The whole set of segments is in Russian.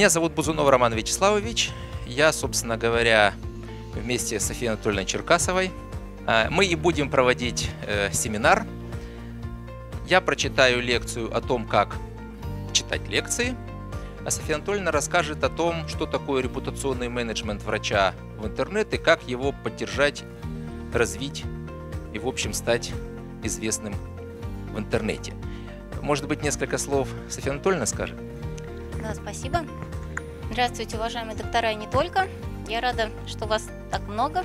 Меня зовут Бузунов Роман Вячеславович. Я, собственно говоря, вместе с Софией Анатольевной Черкасовой мы и будем проводить семинар. Я прочитаю лекцию о том, как читать лекции, а Софья Анатольевна расскажет о том, что такое репутационный менеджмент врача в интернет и как его поддержать, развить и, в общем, стать известным в интернете. Может быть, несколько слов Софья Анатольевна скажет? Да, спасибо. Здравствуйте, уважаемые доктора и не только. Я рада, что вас так много.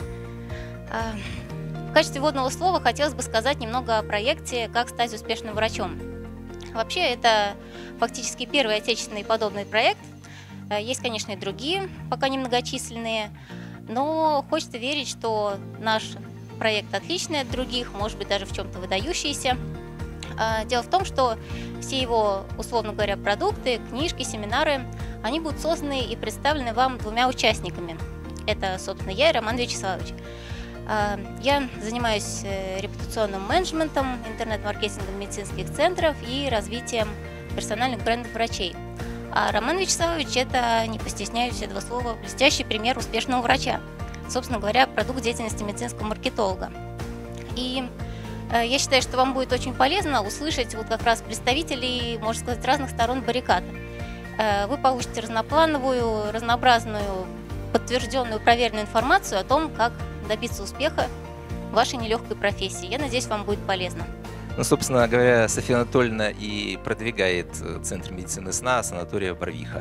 В качестве вводного слова хотелось бы сказать немного о проекте «Как стать успешным врачом». Вообще, это фактически первый отечественный подобный проект. Есть, конечно, и другие, пока немногочисленные, но хочется верить, что наш проект отличный от других, может быть, даже в чем-то выдающийся. Дело в том, что все его, условно говоря, продукты, книжки, семинары, они будут созданы и представлены вам двумя участниками. Это, собственно, я и Роман Вячеславович. Я занимаюсь репутационным менеджментом, интернет-маркетингом медицинских центров и развитием персональных брендов врачей. А Роман Вячеславович – это, не постесняюсь этого слова, блестящий пример успешного врача. Собственно говоря, продукт деятельности медицинского маркетолога. И я считаю, что вам будет очень полезно услышать вот как раз представителей, можно сказать, разных сторон баррикад. Вы получите разноплановую, разнообразную, подтвержденную, проверенную информацию о том, как добиться успеха в вашей нелегкой профессии. Я надеюсь, вам будет полезно. Ну, собственно говоря, Софья Анатольевна и продвигает Центр медицины сна санатория Барвиха.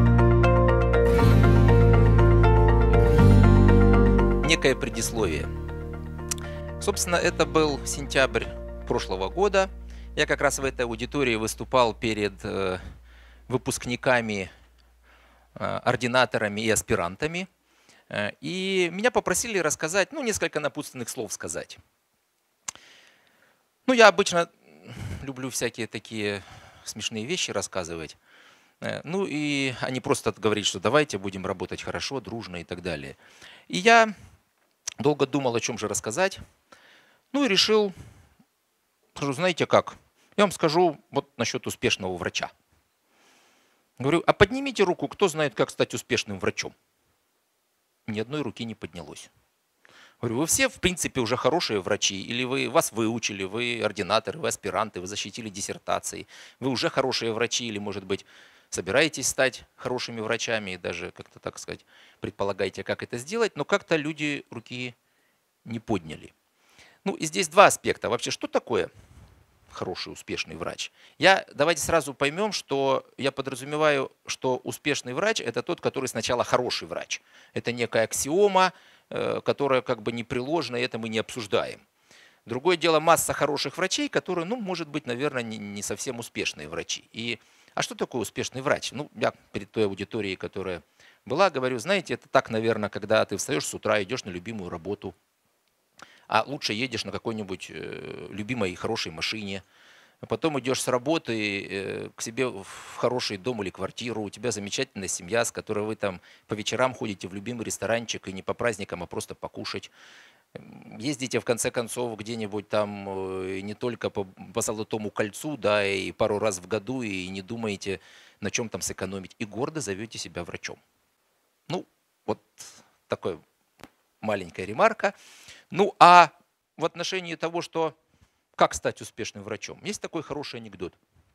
Некое предисловие. Собственно, это был сентябрь прошлого года. Я как раз в этой аудитории выступал перед выпускниками, ординаторами и аспирантами. И меня попросили рассказать, несколько напутственных слов сказать. Я обычно люблю всякие такие смешные вещи рассказывать. И они просто говорить, что давайте будем работать хорошо, дружно и так далее. И я долго думал, о чем же рассказать. И решил, знаете как, я вам скажу вот насчет успешного врача. Говорю, а поднимите руку, кто знает, как стать успешным врачом? Ни одной руки не поднялось. Говорю, вы все, в принципе, уже хорошие врачи, или вас выучили, вы ординаторы, вы аспиранты, вы защитили диссертации, вы уже хорошие врачи, или, может быть, собираетесь стать хорошими врачами, и даже, как-то, так сказать, предполагаете, как это сделать, но как-то люди руки не подняли. И здесь два аспекта. Вообще, что такое хороший, успешный врач? Давайте сразу поймем, что я подразумеваю, что успешный врач – это тот, который сначала хороший врач. Это некая аксиома, которая как бы непреложна, и это мы не обсуждаем. Другое дело, масса хороших врачей, которые, может быть, наверное, не совсем успешные врачи. А что такое успешный врач? Я перед той аудиторией, которая была, говорю, знаете, это так, наверное, когда ты встаешь с утра, идешь на любимую работу, а лучше едешь на какой-нибудь любимой хорошей машине, потом идешь с работы к себе в хороший дом или квартиру, у тебя замечательная семья, с которой вы там по вечерам ходите в любимый ресторанчик, и не по праздникам, а просто покушать. Ездите, в конце концов, где-нибудь там не только по Золотому кольцу, да, и пару раз в году, и не думаете, на чем там сэкономить, и гордо зовете себя врачом. Вот такая маленькая ремарка. А в отношении того, что как стать успешным врачом, есть такой хороший анекдот.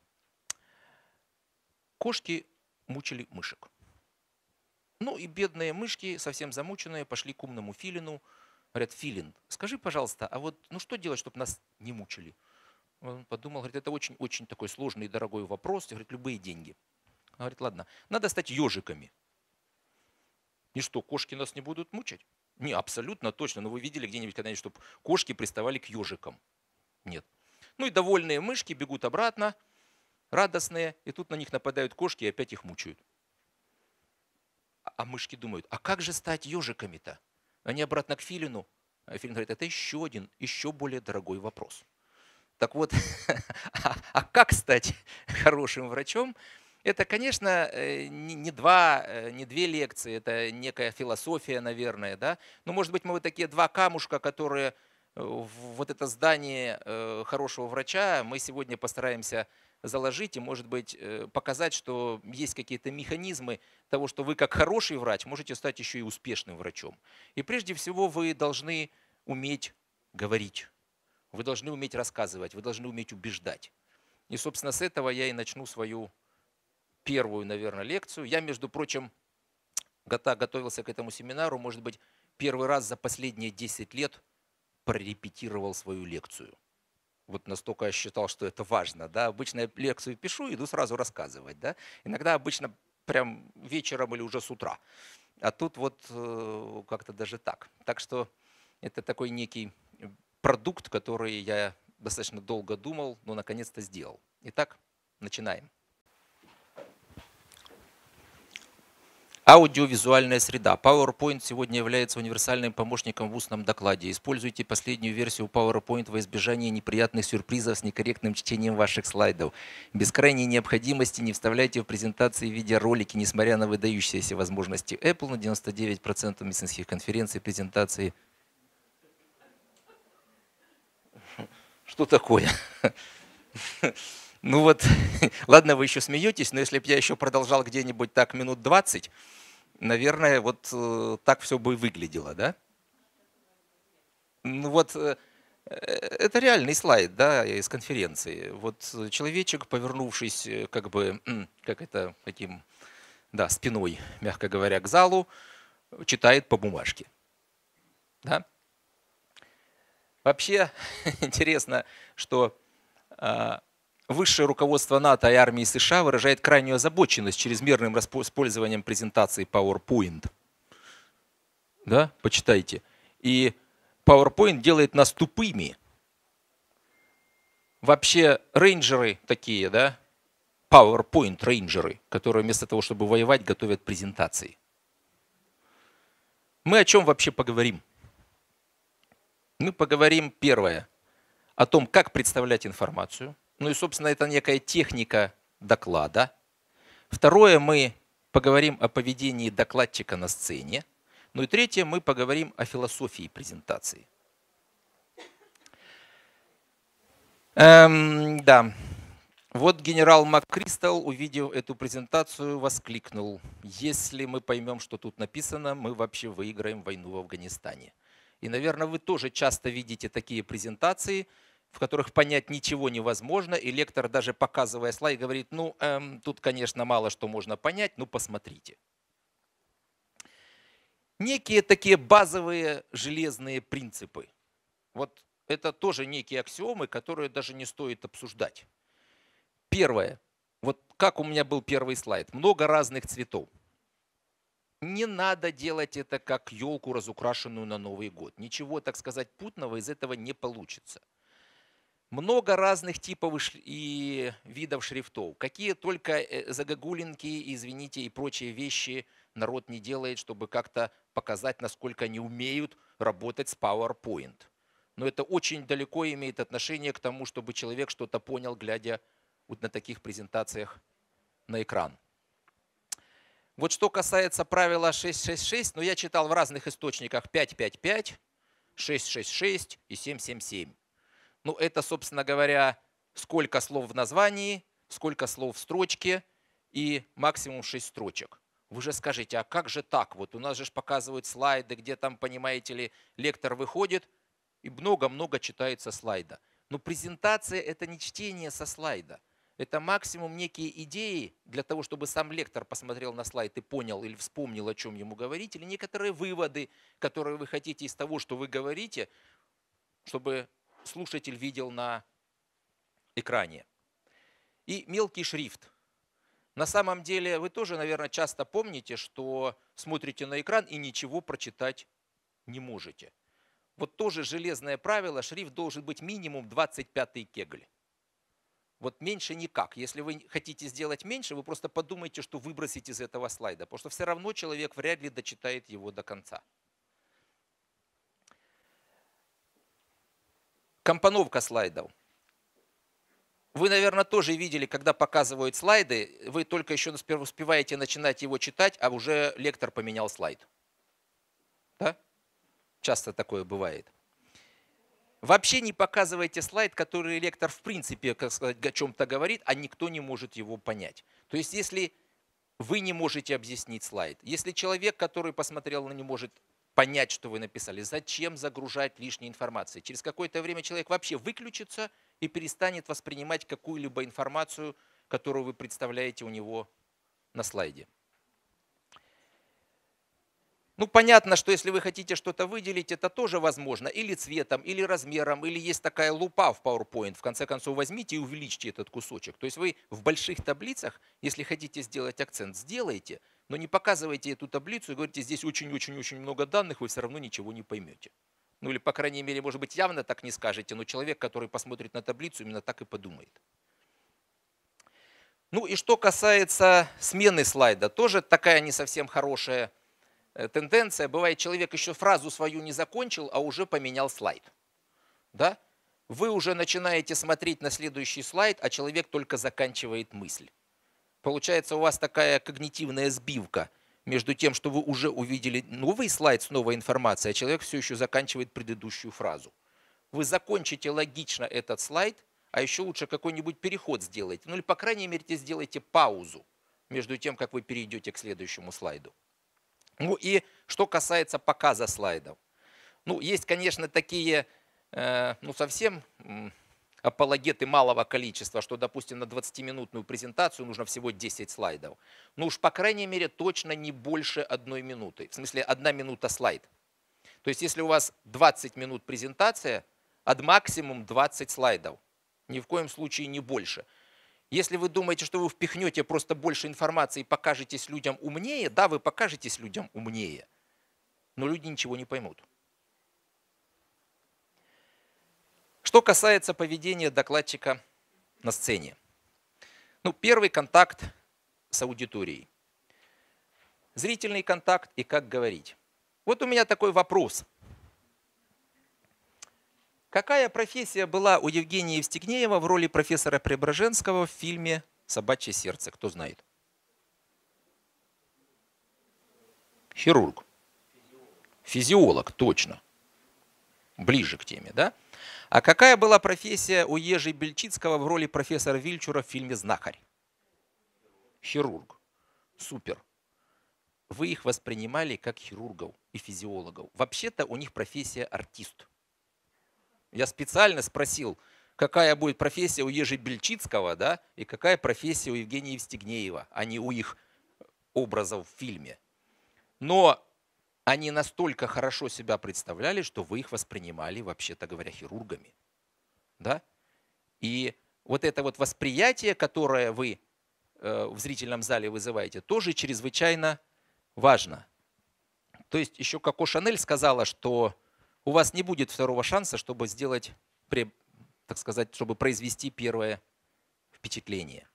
Кошки мучили мышек. И бедные мышки, совсем замученные, пошли к умному филину. Говорят, филин, скажи, пожалуйста, а вот что делать, чтобы нас не мучили? Он подумал, говорит, это очень-очень такой сложный и дорогой вопрос. Говорит, любые деньги. Говорит, ладно, надо стать ежиками. И что, кошки нас не будут мучить? Не, абсолютно точно. Но вы видели где-нибудь когда-нибудь, чтобы кошки приставали к ежикам? Нет. И довольные мышки бегут обратно, радостные, и тут на них нападают кошки и опять их мучают. А мышки думают, а как же стать ежиками-то? Они обратно к филину. А филин говорит, это еще один, еще более дорогой вопрос. Так вот, а как стать хорошим врачом? Это, конечно, не две лекции, это некая философия, наверное, да. Может быть, мы вот такие два камушка, которые вот это здание хорошего врача, мы сегодня постараемся заложить и, может быть, показать, что есть какие-то механизмы того, что вы как хороший врач можете стать еще и успешным врачом. И прежде всего вы должны уметь говорить, вы должны уметь рассказывать, вы должны уметь убеждать. И, собственно, с этого я и начну свою первую, наверное, лекцию. Я, между прочим, готовился к этому семинару, может быть, первый раз за последние 10 лет прорепетировал свою лекцию. Вот настолько я считал, что это важно. Да? Обычно я лекцию пишу, иду сразу рассказывать. Да? Иногда обычно прям вечером или уже с утра. А тут вот как-то даже так. Так что это такой некий продукт, который я достаточно долго думал, но наконец-то сделал. Итак, начинаем. Аудиовизуальная среда. PowerPoint сегодня является универсальным помощником в устном докладе. Используйте последнюю версию PowerPoint во избежание неприятных сюрпризов с некорректным чтением ваших слайдов. Без крайней необходимости не вставляйте в презентации видеоролики, несмотря на выдающиеся возможности Apple на 99% медицинских конференций, презентаций. Что такое? Ну вот, ладно, вы еще смеетесь, но если бы я еще продолжал где-нибудь так минут 20, наверное, вот так все бы выглядело, да? Ну вот, это реальный слайд, да, из конференции. Вот человечек, повернувшись как бы, как это, таким, да, спиной, мягко говоря, к залу, читает по бумажке, да? Вообще интересно, что высшее руководство НАТО и армии США выражает крайнюю озабоченность чрезмерным использованием презентации PowerPoint. Да, почитайте. И PowerPoint делает нас тупыми. Вообще рейнджеры такие, да, PowerPoint рейнджеры, которые вместо того, чтобы воевать, готовят презентации. Мы о чем вообще поговорим? Мы поговорим, первое, о том, как представлять информацию. Ну и, собственно, это некая техника доклада. Второе, мы поговорим о поведении докладчика на сцене. Ну и третье, мы поговорим о философии презентации. Да, вот генерал МакКристал, увидев эту презентацию, воскликнул: если мы поймем, что тут написано, мы вообще выиграем войну в Афганистане. И, наверное, вы тоже часто видите такие презентации, в которых понять ничего невозможно, и лектор, даже показывая слайд, говорит: ну, тут, конечно, мало что можно понять, ну, посмотрите. Некие такие базовые железные принципы. Вот это тоже некие аксиомы, которые даже не стоит обсуждать. Первое. Вот как у меня был первый слайд. Много разных цветов. Не надо делать это как елку, разукрашенную на Новый год. Ничего, так сказать, путного из этого не получится. Много разных типов и видов шрифтов. Какие только загогулинки, извините, и прочие вещи народ не делает, чтобы как-то показать, насколько они умеют работать с PowerPoint. Но это очень далеко имеет отношение к тому, чтобы человек что-то понял, глядя вот на таких презентациях на экран. Вот что касается правила 666, но я читал в разных источниках 555, 666 и 777. Ну, это, собственно говоря, сколько слов в названии, сколько слов в строчке и максимум 6 строчек. Вы же скажете, а как же так? Вот у нас же показывают слайды, где там, понимаете ли, лектор выходит и много-много читается слайда. Но презентация – это не чтение со слайда. Это максимум некие идеи для того, чтобы сам лектор посмотрел на слайд и понял или вспомнил, о чем ему говорить, или некоторые выводы, которые вы хотите из того, что вы говорите, чтобы слушатель видел на экране. И мелкий шрифт. На самом деле вы тоже, наверное, часто помните, что смотрите на экран и ничего прочитать не можете. Вот тоже железное правило, шрифт должен быть минимум 25 кегль. Вот меньше никак. Если вы хотите сделать меньше, вы просто подумайте, что выбросить из этого слайда, потому что все равно человек вряд ли дочитает его до конца. Компоновка слайдов. Вы, наверное, тоже видели, когда показывают слайды, вы только еще успеваете начинать его читать, а уже лектор поменял слайд. Да? Часто такое бывает. Вообще не показывайте слайд, который лектор в принципе, как сказать, о чем-то говорит, а никто не может его понять. То есть если вы не можете объяснить слайд, если человек, который посмотрел, не может понять, что вы написали, зачем загружать лишней информации? Через какое-то время человек вообще выключится и перестанет воспринимать какую-либо информацию, которую вы представляете у него на слайде. Ну, понятно, что если вы хотите что-то выделить, это тоже возможно. Или цветом, или размером, или есть такая лупа в PowerPoint. В конце концов, возьмите и увеличьте этот кусочек. То есть вы в больших таблицах, если хотите сделать акцент, сделайте, но не показывайте эту таблицу и говорите, здесь очень-очень-очень много данных, вы все равно ничего не поймете. Ну или, по крайней мере, может быть, явно так не скажете, но человек, который посмотрит на таблицу, именно так и подумает. Ну и что касается смены слайда, тоже такая не совсем хорошая тенденция. Бывает, человек еще фразу свою не закончил, а уже поменял слайд. Да? Вы уже начинаете смотреть на следующий слайд, а человек только заканчивает мысль. Получается у вас такая когнитивная сбивка между тем, что вы уже увидели новый слайд с новой информацией, а человек все еще заканчивает предыдущую фразу. Вы закончите логично этот слайд, а еще лучше какой-нибудь переход сделайте. Ну или, по крайней мере, сделайте паузу между тем, как вы перейдете к следующему слайду. Ну и что касается показа слайдов. Ну, есть, конечно, такие, совсем апологеты малого количества, что, допустим, на 20-минутную презентацию нужно всего 10 слайдов. Ну уж, по крайней мере, точно не больше 1 минуты. В смысле, 1 минута слайд. То есть, если у вас 20 минут презентация, от максимум 20 слайдов. Ни в коем случае не больше. Если вы думаете, что вы впихнете просто больше информации и покажетесь людям умнее, да, вы покажетесь людям умнее, но люди ничего не поймут. Что касается поведения докладчика на сцене. Ну, первый контакт с аудиторией. Зрительный контакт и как говорить. Вот у меня такой вопрос. Какая профессия была у Евгения Евстигнеева в роли профессора Преображенского в фильме «Собачье сердце»? Кто знает? Хирург. Физиолог, точно. Ближе к теме, да? А какая была профессия у Ежи Бельчицкого в роли профессора Вильчура в фильме «Знахарь»? Хирург. Супер. Вы их воспринимали как хирургов и физиологов. Вообще-то у них профессия артист. Я специально спросил, какая будет профессия у Ежи Бельчицкого, да, и какая профессия у Евгения Евстигнеева, а не у их образов в фильме. Но они настолько хорошо себя представляли, что вы их воспринимали, вообще-то говоря, хирургами. Да? И вот это вот восприятие, которое вы в зрительном зале вызываете, тоже чрезвычайно важно. То есть еще Коко Шанель сказала, что у вас не будет второго шанса, чтобы сделать, так сказать, чтобы произвести первое впечатление.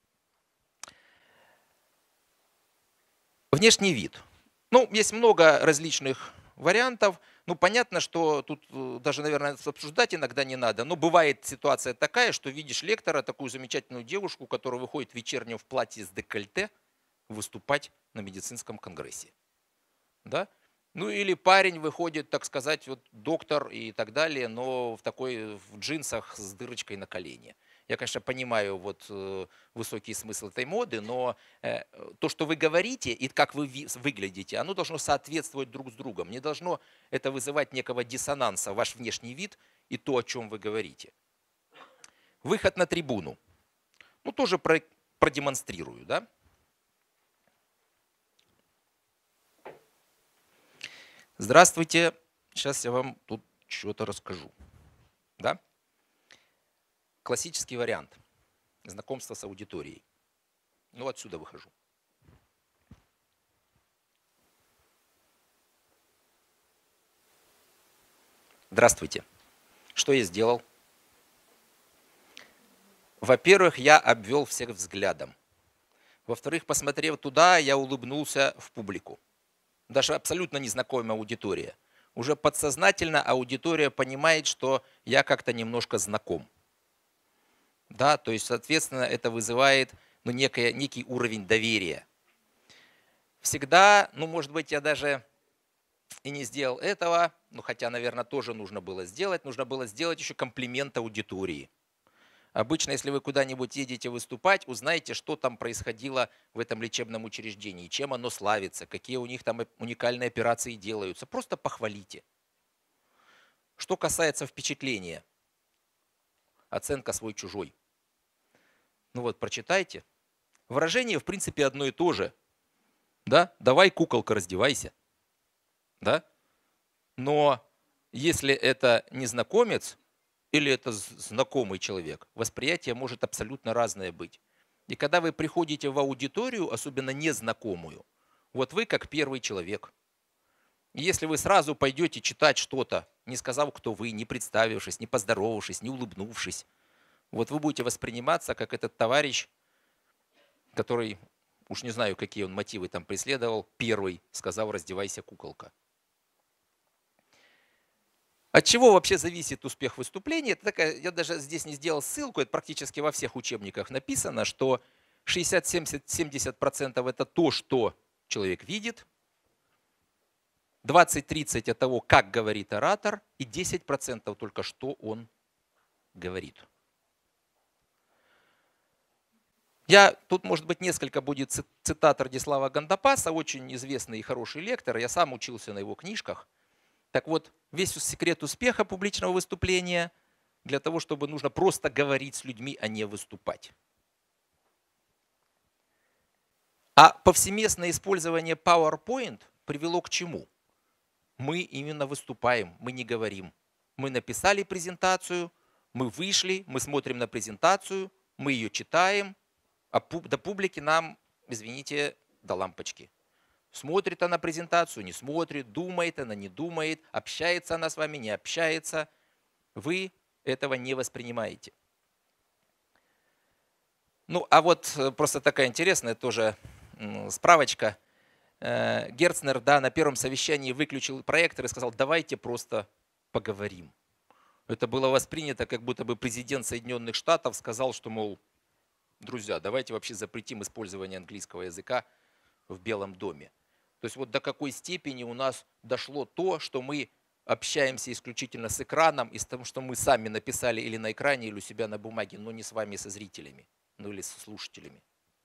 Внешний вид. Ну, есть много различных вариантов. Ну, понятно, что тут даже, наверное, обсуждать иногда не надо. Но бывает ситуация такая, что видишь лектора, такую замечательную девушку, которая выходит вечернем в платье с декольте выступать на медицинском конгрессе. Да? Ну или парень выходит, так сказать, вот доктор и так далее, но в джинсах с дырочкой на колене. Я, конечно, понимаю вот высокий смысл этой моды, но то, что вы говорите и как вы выглядите, оно должно соответствовать друг с другом. Не должно это вызывать некого диссонанса, ваш внешний вид и то, о чем вы говорите. Выход на трибуну. Ну, тоже продемонстрирую, да? Здравствуйте, сейчас я вам тут что-то расскажу. Да? Классический вариант знакомства с аудиторией. Ну, отсюда выхожу. Здравствуйте. Что я сделал? Во-первых, я обвел всех взглядом. Во-вторых, посмотрев туда, я улыбнулся в публику. Даже абсолютно незнакомая аудитория. Уже подсознательно аудитория понимает, что я как-то немножко знаком. Да, то есть, соответственно, это вызывает некий уровень доверия. Всегда, может быть, я даже и не сделал этого, ну хотя, наверное, тоже нужно было сделать еще комплимент аудитории. Обычно, если вы куда-нибудь едете выступать, узнайте, что там происходило в этом лечебном учреждении, чем оно славится, какие у них там уникальные операции делаются. Просто похвалите. Что касается впечатления, оценка свой-чужой. Ну вот, прочитайте. Выражение, в принципе, одно и то же. Да? Давай, куколка, раздевайся. Да? Но если это незнакомец или это знакомый человек, восприятие может абсолютно разное быть. И когда вы приходите в аудиторию, особенно незнакомую, вот вы как первый человек. И если вы сразу пойдете читать что-то, не сказав, кто вы, не представившись, не поздоровавшись, не улыбнувшись, вот вы будете восприниматься как этот товарищ, который, уж не знаю, какие он мотивы там преследовал, первый сказал: раздевайся, куколка. От чего вообще зависит успех выступления? Это такая, я даже здесь не сделал ссылку, это практически во всех учебниках написано, что 60-70% это то, что человек видит, 20-30% от того, как говорит оратор, и 10% только что он говорит. Тут, может быть, несколько будет цитат Радислава Гандапаса, очень известный и хороший лектор, я сам учился на его книжках. Так вот, весь секрет успеха публичного выступления для того, чтобы нужно просто говорить с людьми, а не выступать. А повсеместное использование PowerPoint привело к чему? Мы именно выступаем, мы не говорим. Мы написали презентацию, мы вышли, мы смотрим на презентацию, мы ее читаем, а до публики нам, извините, до лампочки. Смотрит она презентацию, не смотрит, думает она, не думает, общается она с вами, не общается. Вы этого не воспринимаете. Ну, а вот просто такая интересная тоже справочка. Герцнер, да, на первом совещании выключил проектор и сказал: давайте просто поговорим. Это было воспринято, как будто бы президент Соединенных Штатов сказал, что, мол, друзья, давайте вообще запретим использование английского языка в Белом доме. То есть вот до какой степени у нас дошло то, что мы общаемся исключительно с экраном, и с тем, что мы сами написали или на экране, или у себя на бумаге, но не с вами, со зрителями, ну или со слушателями.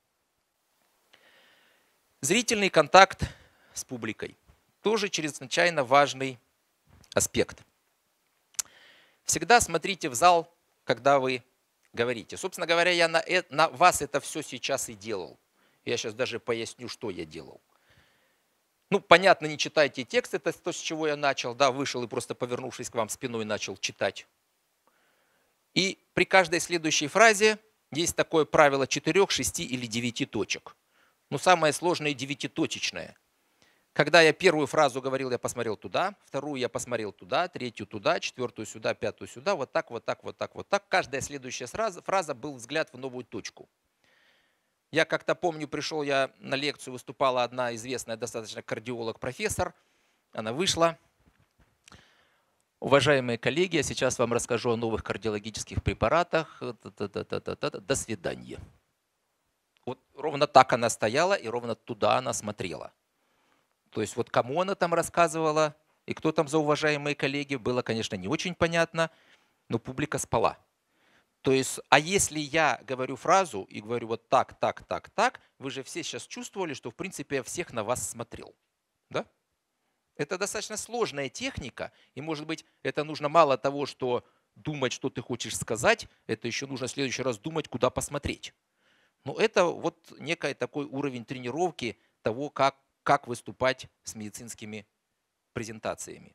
Зрительный контакт с публикой. Тоже чрезвычайно важный аспект. Всегда смотрите в зал, когда вы говорите. Собственно говоря, я на вас это все сейчас и делал. Я сейчас даже поясню, что я делал. Ну, понятно, не читайте текст, это то, с чего я начал. Да, вышел и просто, повернувшись к вам спиной, начал читать. И при каждой следующей фразе есть такое правило 4, 6 или 9 точек. Но самое сложное 9-точечное. Когда я первую фразу говорил, я посмотрел туда, вторую я посмотрел туда, третью туда, четвертую сюда, пятую сюда, вот так, вот так, вот так, вот так. Каждая следующая фраза был взгляд в новую точку. Я как-то помню, пришел я на лекцию, выступала одна известная достаточно кардиолог-профессор. Она вышла. Уважаемые коллеги, я сейчас вам расскажу о новых кардиологических препаратах. До свидания. Вот ровно так она стояла и ровно туда она смотрела. То есть вот кому она там рассказывала и кто там за уважаемые коллеги, было, конечно, не очень понятно, но публика спала. То есть, а если я говорю фразу и говорю вот так, так, так, так, вы же все сейчас чувствовали, что в принципе я всех на вас смотрел. Да? Это достаточно сложная техника, и может быть это нужно мало того, что думать, что ты хочешь сказать, это еще нужно в следующий раз думать, куда посмотреть. Но это вот некий такой уровень тренировки того, как выступать с медицинскими презентациями.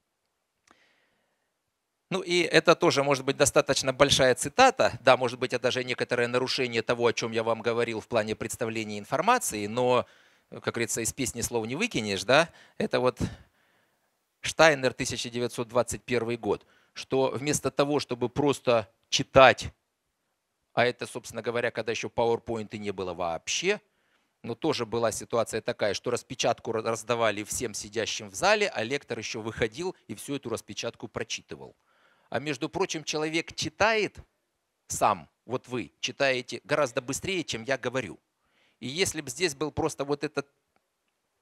Ну и это тоже может быть достаточно большая цитата, да, может быть это даже некоторое нарушение того, о чем я вам говорил в плане представления информации, но, как говорится, из песни слов не выкинешь, да, это вот Штайнер, 1921 год, что вместо того, чтобы просто читать, а это, собственно говоря, когда еще PowerPoint не было вообще, но тоже была ситуация такая, что распечатку раздавали всем сидящим в зале, а лектор еще выходил и всю эту распечатку прочитывал. А между прочим, человек читает сам, вот вы читаете гораздо быстрее, чем я говорю. И если бы здесь был просто вот этот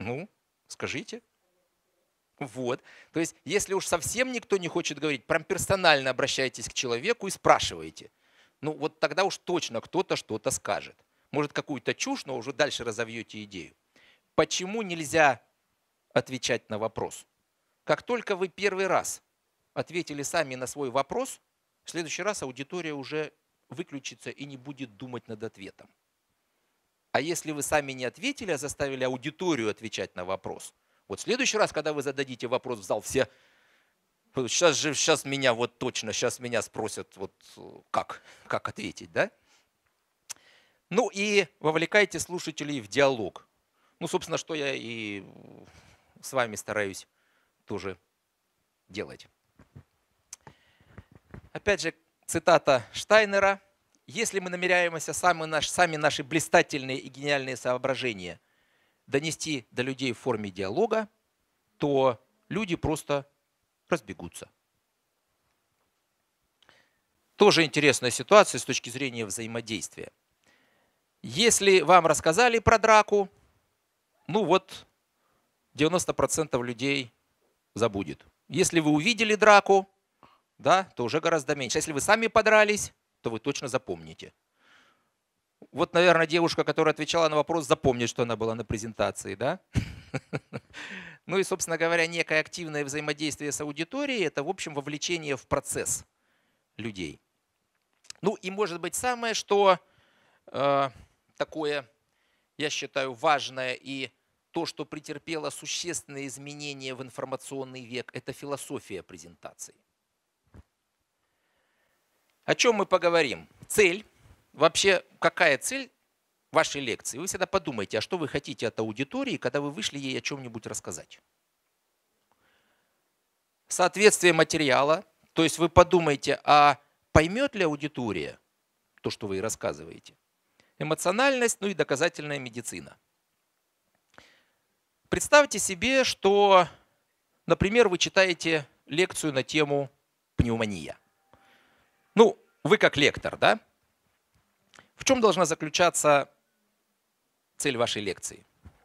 Ну, скажите. Вот. То есть, если уж совсем никто не хочет говорить, прям персонально обращайтесь к человеку и спрашивайте. Ну, вот тогда уж точно кто-то что-то скажет. Может, какую-то чушь, но уже дальше разовьете идею. Почему нельзя отвечать на вопрос? Как только вы первый раз ответили сами на свой вопрос, в следующий раз аудитория уже выключится и не будет думать над ответом. А если вы сами не ответили, а заставили аудиторию отвечать на вопрос, вот в следующий раз, когда вы зададите вопрос в зал, все, сейчас меня вот точно, сейчас меня спросят, вот как ответить, да? Ну и вовлекайте слушателей в диалог. Ну, собственно, что я и с вами стараюсь тоже делать. Опять же, цитата Штайнера. Если мы намеряемся сами наши блистательные и гениальные соображения донести до людей в форме диалога, то люди просто разбегутся. Тоже интересная ситуация с точки зрения взаимодействия. Если вам рассказали про драку, ну вот 90% людей забудет. Если вы увидели драку, да, то уже гораздо меньше. Если вы сами подрались, то вы точно запомните. Вот, наверное, девушка, которая отвечала на вопрос, запомнит, что она была на презентации, да? Ну и, собственно говоря, некое активное взаимодействие с аудиторией – это, в общем, вовлечение в процесс людей. Ну и, может быть, самое, что такое, я считаю, важное и то, что претерпело существенные изменения в информационный век, это философия презентации. О чем мы поговорим? Цель. Вообще, какая цель вашей лекции? Вы всегда подумайте, а что вы хотите от аудитории, когда вы вышли ей о чем-нибудь рассказать. Соответствие материала. То есть вы подумайте, а поймет ли аудитория то, что вы ей рассказываете? Эмоциональность, ну и доказательная медицина. Представьте себе, что, например, вы читаете лекцию на тему пневмония. Ну, вы как лектор, да? В чем должна заключаться цель вашей лекции?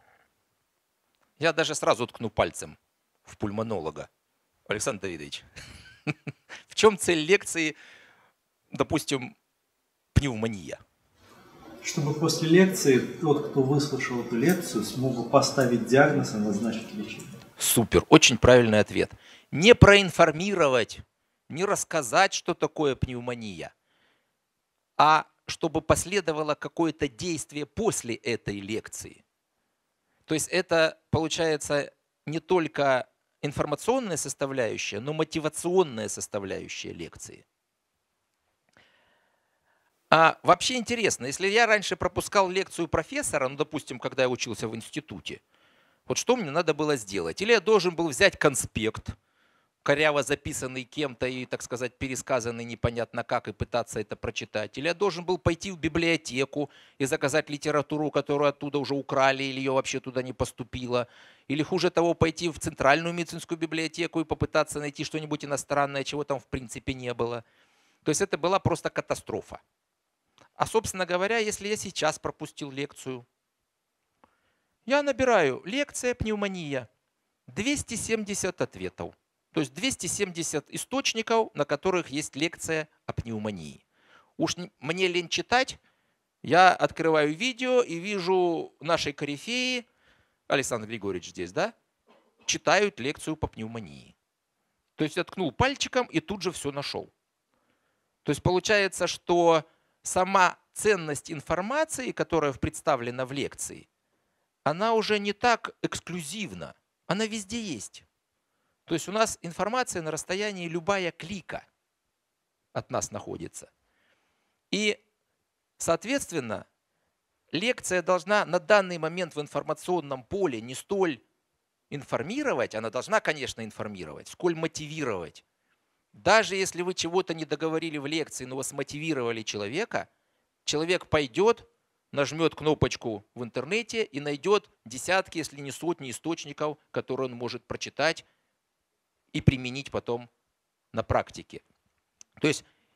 Я даже сразу ткну пальцем в пульмонолога. Александр Давидович, в чем цель лекции, допустим, пневмония? Чтобы после лекции тот, кто выслушал эту лекцию, смог поставить диагноз и назначить лечение. Супер, очень правильный ответ. Не проинформировать, не рассказать, что такое пневмония, а чтобы последовало какое-то действие после этой лекции. То есть это получается не только информационная составляющая, но мотивационная составляющая лекции. А вообще интересно, если я раньше пропускал лекцию профессора, ну, допустим, когда я учился в институте, вот что мне надо было сделать? Или я должен был взять конспект, коряво записанный кем-то и, так сказать, пересказанный непонятно как, и пытаться это прочитать. Или я должен был пойти в библиотеку и заказать литературу, которую оттуда уже украли, или ее вообще туда не поступило. Или хуже того, пойти в центральную медицинскую библиотеку и попытаться найти что-нибудь иностранное, чего там в принципе не было. То есть это была просто катастрофа. А, собственно говоря, если я сейчас пропустил лекцию, я набираю «лекция пневмония», 270 ответов. То есть 270 источников, на которых есть лекция о пневмонии. Уж мне лень читать, я открываю видео и вижу нашей корифеи, Александр Григорьевич здесь, да, читают лекцию по пневмонии. То есть я ткнул пальчиком и тут же все нашел. То есть получается, что сама ценность информации, которая представлена в лекции, она уже не так эксклюзивна, она везде есть. То есть у нас информация на расстоянии любая клика от нас находится. И, соответственно, лекция должна на данный момент в информационном поле не столь информировать, она должна, конечно, информировать, сколь мотивировать. Даже если вы чего-то не договорили в лекции, но вы смотивировали человека, человек пойдет, нажмет кнопочку в интернете и найдет десятки, если не сотни источников, которые он может прочитать и применить потом на практике. То есть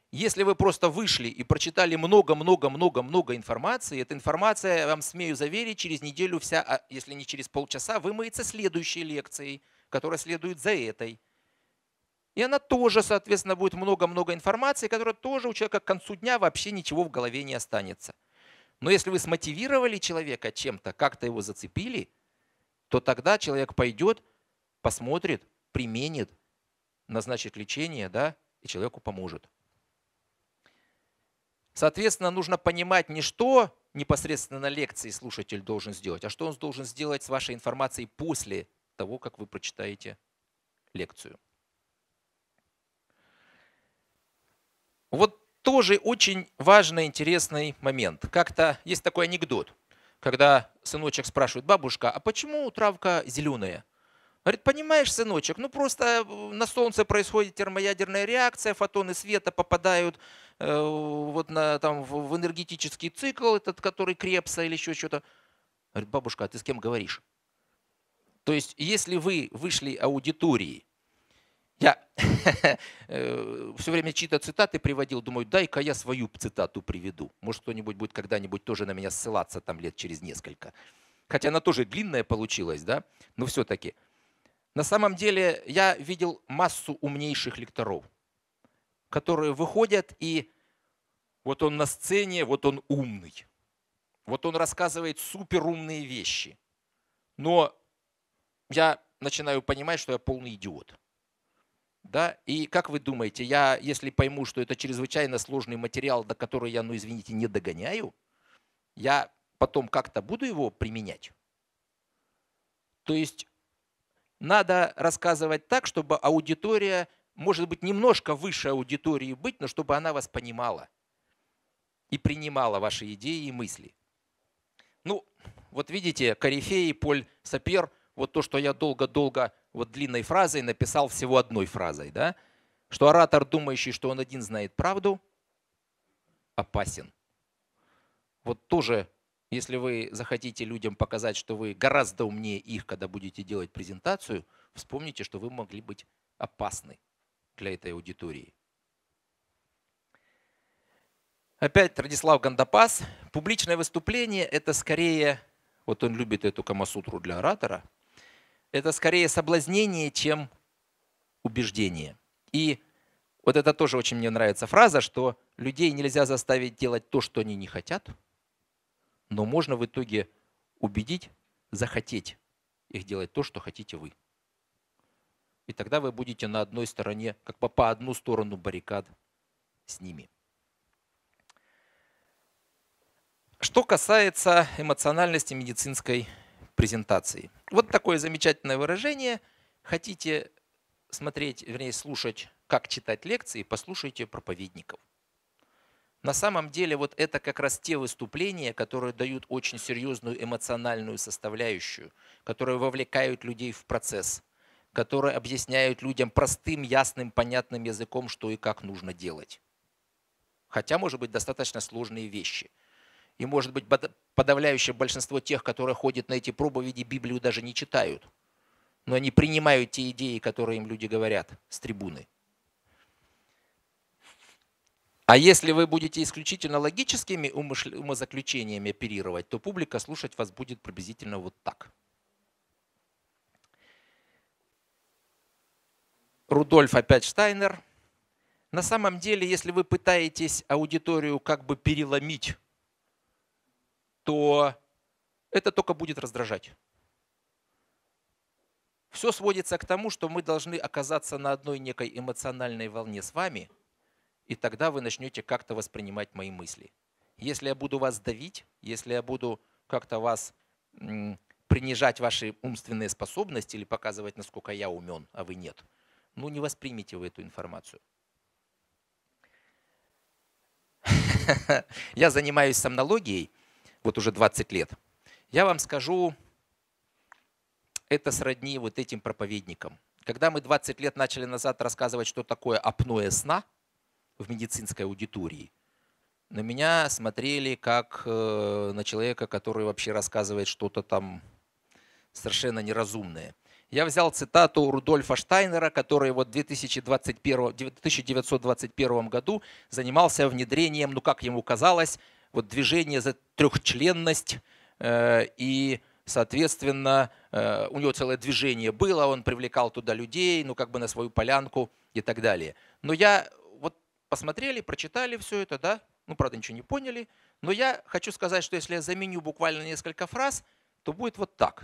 Если вы просто вышли и прочитали много-много-много-много информации, эта информация, я вам смею заверить, через неделю вся, если не через полчаса, вымоется следующей лекцией, которая следует за этой. И она тоже, соответственно, будет много-много информации, которая тоже у человека к концу дня вообще ничего в голове не останется. Но если вы смотивировали человека чем-то, как-то его зацепили, то тогда человек пойдет, посмотрит, применит, назначит лечение, да, и человеку поможет. Соответственно, нужно понимать не что непосредственно на лекции слушатель должен сделать, а что он должен сделать с вашей информацией после того, как вы прочитаете лекцию. Вот тоже очень важный, интересный момент. Как-то есть такой анекдот, когда сыночек спрашивает: бабушка, а почему травка зеленая? Говорит: понимаешь, сыночек, ну просто на Солнце происходит термоядерная реакция, фотоны света попадают в энергетический цикл, этот, который Крепса или еще что-то. Говорит: бабушка, а ты с кем говоришь? То есть, если вы вышли аудитории, я все время чьи-то цитаты приводил, думаю, дай-ка я свою цитату приведу. Может, кто-нибудь будет когда-нибудь тоже на меня ссылаться там лет через несколько. Хотя она тоже длинная получилась, да, но все-таки. На самом деле я видел массу умнейших лекторов, которые выходят, и вот он на сцене, вот он умный. Вот он рассказывает суперумные вещи. Но я начинаю понимать, что я полный идиот. Да? И как вы думаете, я, если пойму, что это чрезвычайно сложный материал, до которого я, ну извините, не догоняю, я потом как-то буду его применять? То есть надо рассказывать так, чтобы аудитория, может быть, немножко выше аудитории быть, но чтобы она вас понимала и принимала ваши идеи и мысли. Ну, вот видите, корифей Поль Сапер, вот то, что я долго-долго вот длинной фразой написал всего одной фразой, да? Что оратор, думающий, что он один знает правду, опасен. Вот тоже, если вы захотите людям показать, что вы гораздо умнее их, когда будете делать презентацию, вспомните, что вы могли быть опасны для этой аудитории. Опять Радислав Гандапас. Публичное выступление – это скорее, вот он любит эту камасутру для оратора, это скорее соблазнение, чем убеждение. И вот это тоже очень мне нравится фраза, что людей нельзя заставить делать то, что они не хотят, но можно в итоге убедить, захотеть их делать то, что хотите вы. И тогда вы будете на одной стороне, как бы по одну сторону баррикад с ними. Что касается эмоциональности медицинской презентации. Вот такое замечательное выражение. Хотите смотреть, вернее, слушать, как читать лекции, послушайте проповедников. На самом деле вот это как раз те выступления, которые дают очень серьезную эмоциональную составляющую, которые вовлекают людей в процесс, которые объясняют людям простым, ясным, понятным языком, что и как нужно делать. Хотя, может быть, достаточно сложные вещи. И, может быть, подавляющее большинство тех, которые ходят на эти проповеди, Библию даже не читают. Но они принимают те идеи, которые им люди говорят с трибуны. А если вы будете исключительно логическими умозаключениями оперировать, то публика слушать вас будет приблизительно вот так. Рудольф опять Штайнер. На самом деле, если вы пытаетесь аудиторию как бы переломить, то это только будет раздражать. Все сводится к тому, что мы должны оказаться на одной некой эмоциональной волне с вами, и тогда вы начнете как-то воспринимать мои мысли. Если я буду вас давить, если я буду как-то вас принижать ваши умственные способности или показывать, насколько я умен, а вы нет, ну не воспримите вы эту информацию. Я занимаюсь сомнологией вот уже 20 лет. Я вам скажу, это сродни вот этим проповедникам. Когда мы 20 лет начали назад рассказывать, что такое апноэ сна в медицинской аудитории, на меня смотрели как на человека, который вообще рассказывает что-то там совершенно неразумное. Я взял цитату Рудольфа Штайнера, который вот в 1921 году занимался внедрением, ну как ему казалось, вот движение за трехчленность, и, соответственно, у него целое движение было, он привлекал туда людей, ну как бы на свою полянку и так далее. Но я вот посмотрели, прочитали все это, да, ну правда ничего не поняли, но я хочу сказать, что если я заменю буквально несколько фраз, то будет вот так.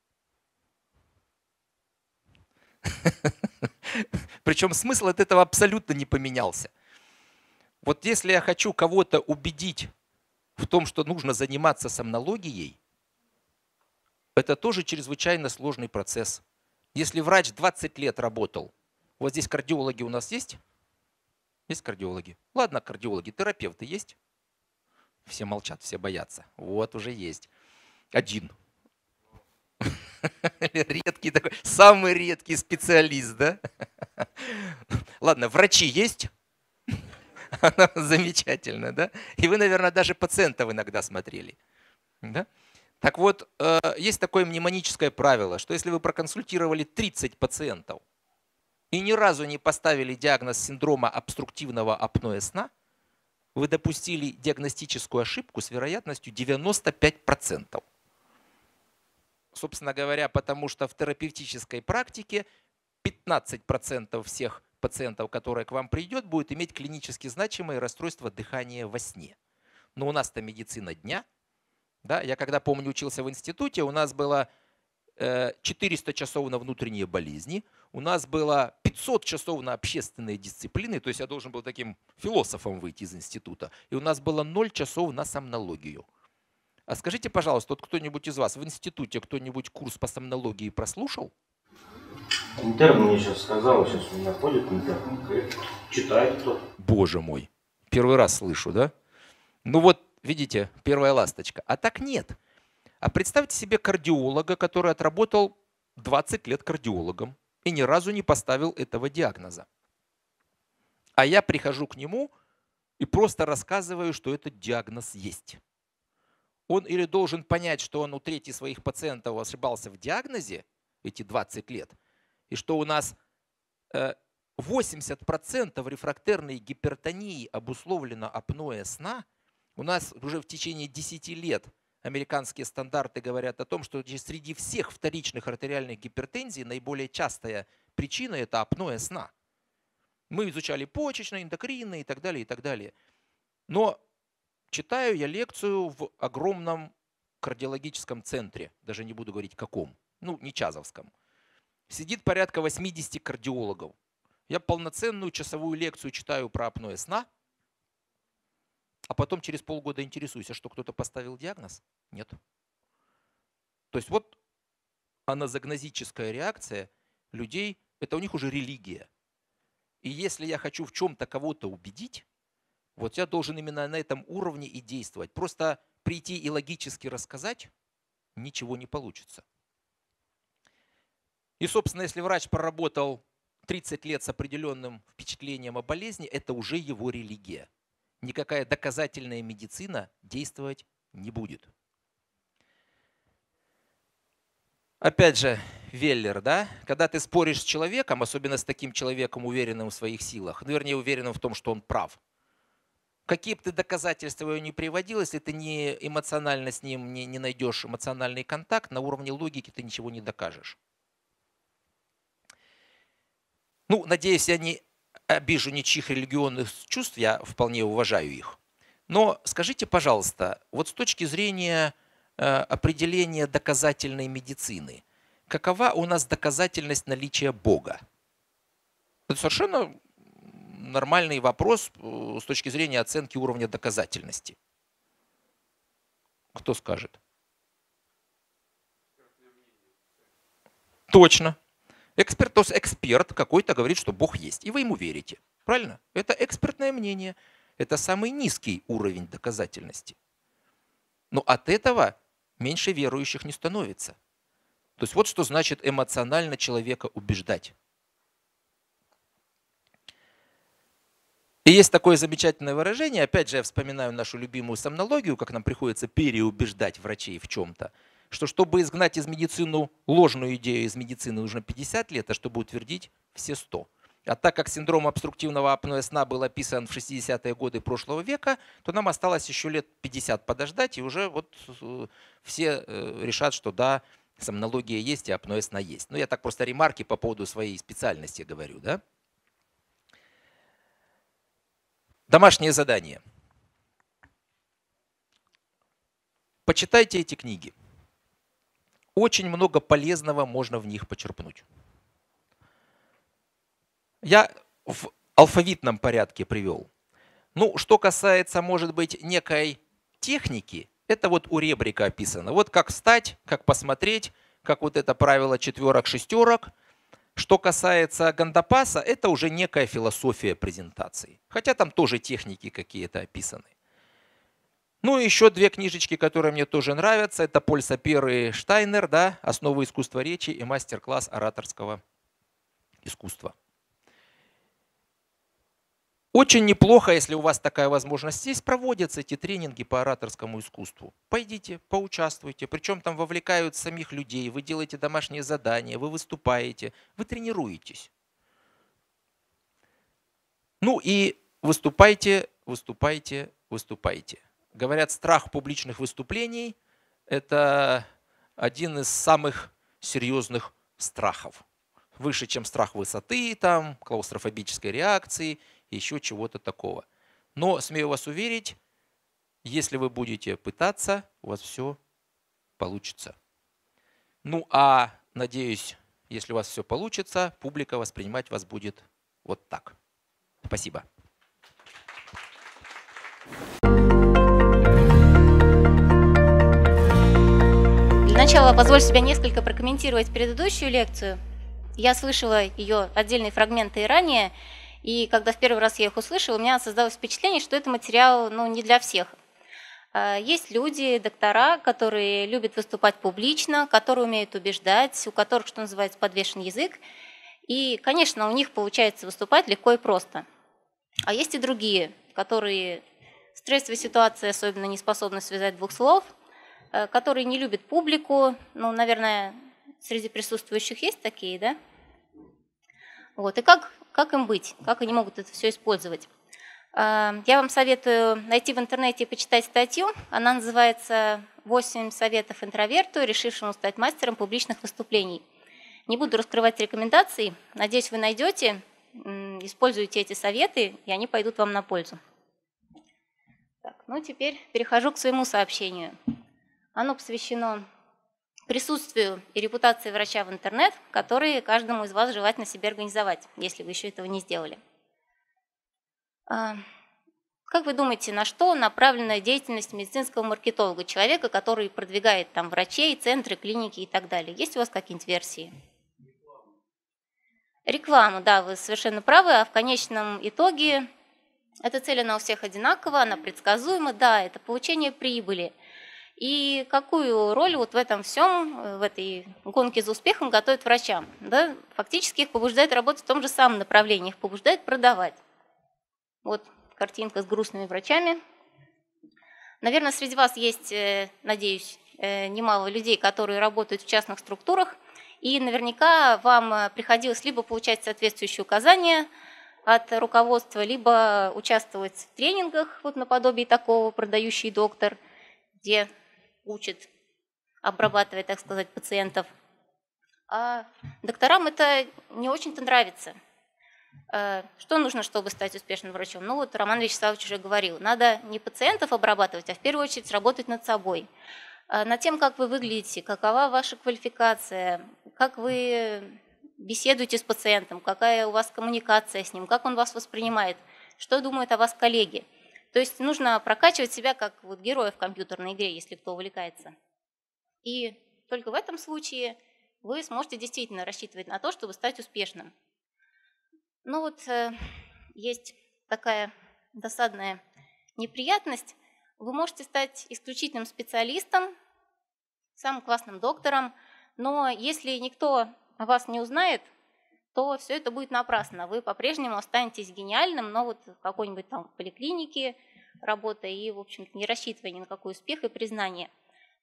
Причем смысл от этого абсолютно не поменялся. Вот если я хочу кого-то убедить в том, что нужно заниматься сомнологией, это тоже чрезвычайно сложный процесс. Если врач 20 лет работал, вот здесь кардиологи у нас есть? Есть кардиологи? Ладно, кардиологи, терапевты есть? Все молчат, все боятся. Вот уже есть. Один. Редкий такой, самый редкий специалист, да? Ладно, врачи есть? Замечательно, да? И вы, наверное, даже пациентов иногда смотрели. Да? Так вот, есть такое мнемоническое правило, что если вы проконсультировали 30 пациентов и ни разу не поставили диагноз синдрома обструктивного апноэ сна, вы допустили диагностическую ошибку с вероятностью 95%. Собственно говоря, потому что в терапевтической практике 15% всех пациентов, которые к вам придет, будет иметь клинически значимые расстройства дыхания во сне. Но у нас-то медицина дня. Да? Я когда, помню, учился в институте, у нас было 400 часов на внутренние болезни, у нас было 500 часов на общественные дисциплины, то есть я должен был таким философом выйти из института, и у нас было 0 часов на сомнологию. А скажите, пожалуйста, вот кто-нибудь из вас в институте кто-нибудь курс по сомнологии прослушал? Интерн мне сейчас сказал, сейчас у меня ходит интерн, читает кто. Боже мой, первый раз слышу, да? Ну вот, видите, первая ласточка. А так нет. А представьте себе кардиолога, который отработал 20 лет кардиологом и ни разу не поставил этого диагноза. А я прихожу к нему и просто рассказываю, что этот диагноз есть. Он или должен понять, что он у трети своих пациентов ошибался в диагнозе эти 20 лет, и что у нас 80% рефрактерной гипертонии обусловлено апноэ сна. У нас уже в течение 10 лет американские стандарты говорят о том, что среди всех вторичных артериальных гипертензий наиболее частая причина – это апноэ сна. Мы изучали почечные, эндокринные и так далее, и так далее. Но читаю я лекцию в огромном кардиологическом центре, даже не буду говорить каком, ну не Чазовском. Сидит порядка 80 кардиологов. Я полноценную часовую лекцию читаю про апноэ сна, а потом через полгода интересуюсь, а что, кто-то поставил диагноз? Нет. То есть вот аназогнозическая реакция людей, это у них уже религия. И если я хочу в чем-то кого-то убедить, вот я должен именно на этом уровне и действовать. Просто прийти и логически рассказать ничего не получится. И, собственно, если врач проработал 30 лет с определенным впечатлением о болезни, это уже его религия. Никакая доказательная медицина действовать не будет. Опять же, Веллер, да? Когда ты споришь с человеком, особенно с таким человеком, уверенным в своих силах, ну, вернее, уверенным в том, что он прав, какие бы ты доказательства его не приводил, если ты не эмоционально с ним не найдешь эмоциональный контакт, на уровне логики ты ничего не докажешь. Ну, надеюсь, я не обижу ничьих религиозных чувств, я вполне уважаю их. Но скажите, пожалуйста, вот с точки зрения определения доказательной медицины, какова у нас доказательность наличия Бога? Это совершенно нормальный вопрос с точки зрения оценки уровня доказательности. Кто скажет? Точно. Эксперт, то есть эксперт какой-то говорит, что Бог есть, и вы ему верите. Правильно? Это экспертное мнение. Это самый низкий уровень доказательности. Но от этого меньше верующих не становится. То есть вот что значит эмоционально человека убеждать. И есть такое замечательное выражение, опять же, я вспоминаю нашу любимую сомнологию, как нам приходится переубеждать врачей в чем-то. что чтобы изгнать из медицины ложную идею из медицины, нужно 50 лет, а чтобы утвердить все 100. А так как синдром обструктивного апноэ сна был описан в 60-е годы прошлого века, то нам осталось еще лет 50 подождать, и уже вот все решат, что да, сомнология есть и апноэ сна есть. Ну, я так просто ремарки по поводу своей специальности говорю, да? Домашнее задание. Почитайте эти книги. Очень много полезного можно в них почерпнуть. Я в алфавитном порядке привел. Ну, что касается, может быть, некой техники, это вот у Ребрика описано. Вот как встать, как посмотреть, как вот это правило четверок, шестерок. Что касается Гандапаса, это уже некая философия презентации. Хотя там тоже техники какие-то описаны. Ну и еще две книжечки, которые мне тоже нравятся. Это Поль Сапер и Штайнер, да, «Основы искусства речи» и «Мастер-класс ораторского искусства». Очень неплохо, если у вас такая возможность есть, проводятся эти тренинги по ораторскому искусству. Пойдите, поучаствуйте, причем там вовлекают самих людей, вы делаете домашние задания, вы выступаете, вы тренируетесь. Ну и выступайте, выступайте, выступайте. Говорят, страх публичных выступлений – это один из самых серьезных страхов. Выше, чем страх высоты, там, клаустрофобической реакции, еще чего-то такого. Но, смею вас уверить, если вы будете пытаться, у вас все получится. Ну а, надеюсь, если у вас все получится, публика воспринимать вас будет вот так. Спасибо. Для начала позволь себе несколько прокомментировать предыдущую лекцию. Я слышала ее отдельные фрагменты и ранее, и когда в первый раз я их услышала, у меня создалось впечатление, что это материал не для всех. Есть люди, доктора, которые любят выступать публично, которые умеют убеждать, у которых, что называется, подвешен язык. И, конечно, у них получается выступать легко и просто. А есть и другие, которые в стрессовой ситуации особенно не способны связать двух слов, которые не любят публику. Ну, наверное, среди присутствующих есть такие, да? Вот. И как им быть? Как они могут это все использовать? Я вам советую найти в интернете и почитать статью. Она называется «8 советов интроверту, решившему стать мастером публичных выступлений». Не буду раскрывать рекомендаций. Надеюсь, вы найдете, используете эти советы, и они пойдут вам на пользу. Так, ну теперь перехожу к своему сообщению. Оно посвящено присутствию и репутации врача в интернет, которые каждому из вас желательно себе организовать, если вы еще этого не сделали. Как вы думаете, на что направлена деятельность медицинского маркетолога, человека, который продвигает там врачей, центры, клиники и так далее? Есть у вас какие-нибудь версии? Рекламу, да, вы совершенно правы, а в конечном итоге эта цель, она у всех одинакова, она предсказуема, да, это получение прибыли. И какую роль вот в этом всем, в этой гонке за успехом готовят врачам? Да? Фактически их побуждает работать в том же самом направлении, их побуждает продавать. Вот картинка с грустными врачами. Наверное, среди вас есть, надеюсь, немало людей, которые работают в частных структурах, и наверняка вам приходилось либо получать соответствующие указания от руководства, либо участвовать в тренингах, вот наподобие такого «Продающий доктор», где учат обрабатывать, так сказать, пациентов. А докторам это не очень-то нравится. Что нужно, чтобы стать успешным врачом? Ну вот Роман Вячеславович уже говорил, надо не пациентов обрабатывать, а в первую очередь работать над собой. Над тем, как вы выглядите, какова ваша квалификация, как вы беседуете с пациентом, какая у вас коммуникация с ним, как он вас воспринимает, что думают о вас коллеги. То есть нужно прокачивать себя как вот героя в компьютерной игре, если кто увлекается. И только в этом случае вы сможете действительно рассчитывать на то, чтобы стать успешным. Ну вот есть такая досадная неприятность. Вы можете стать исключительным специалистом, самым классным доктором, но если никто о вас не узнает, то все это будет напрасно. Вы по-прежнему останетесь гениальным, но вот в какой-нибудь там поликлинике работая и, в общем-то, не рассчитывая ни на какой успех и признание.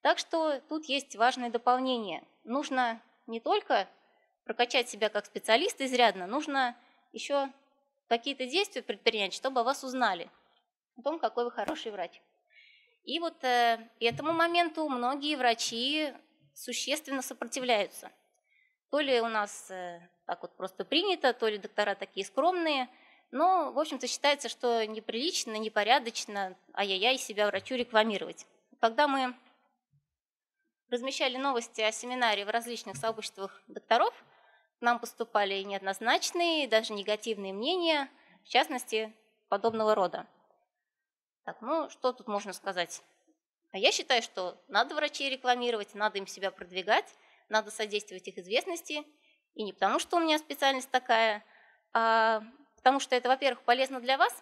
Так что тут есть важное дополнение. Нужно не только прокачать себя как специалиста изрядно, нужно еще какие-то действия предпринять, чтобы о вас узнали, о том, какой вы хороший врач. И вот этому моменту многие врачи существенно сопротивляются. То ли у нас так вот просто принято, то ли доктора такие скромные, но, в общем-то, считается, что неприлично, непорядочно, ай-яй-яй, себя врачу рекламировать. Когда мы размещали новости о семинаре в различных сообществах докторов, к нам поступали и неоднозначные, и даже негативные мнения, в частности, подобного рода. Так, ну, что тут можно сказать? А я считаю, что надо врачей рекламировать, надо им себя продвигать, надо содействовать их известности. И не потому, что у меня специальность такая, а потому что это, во-первых, полезно для вас,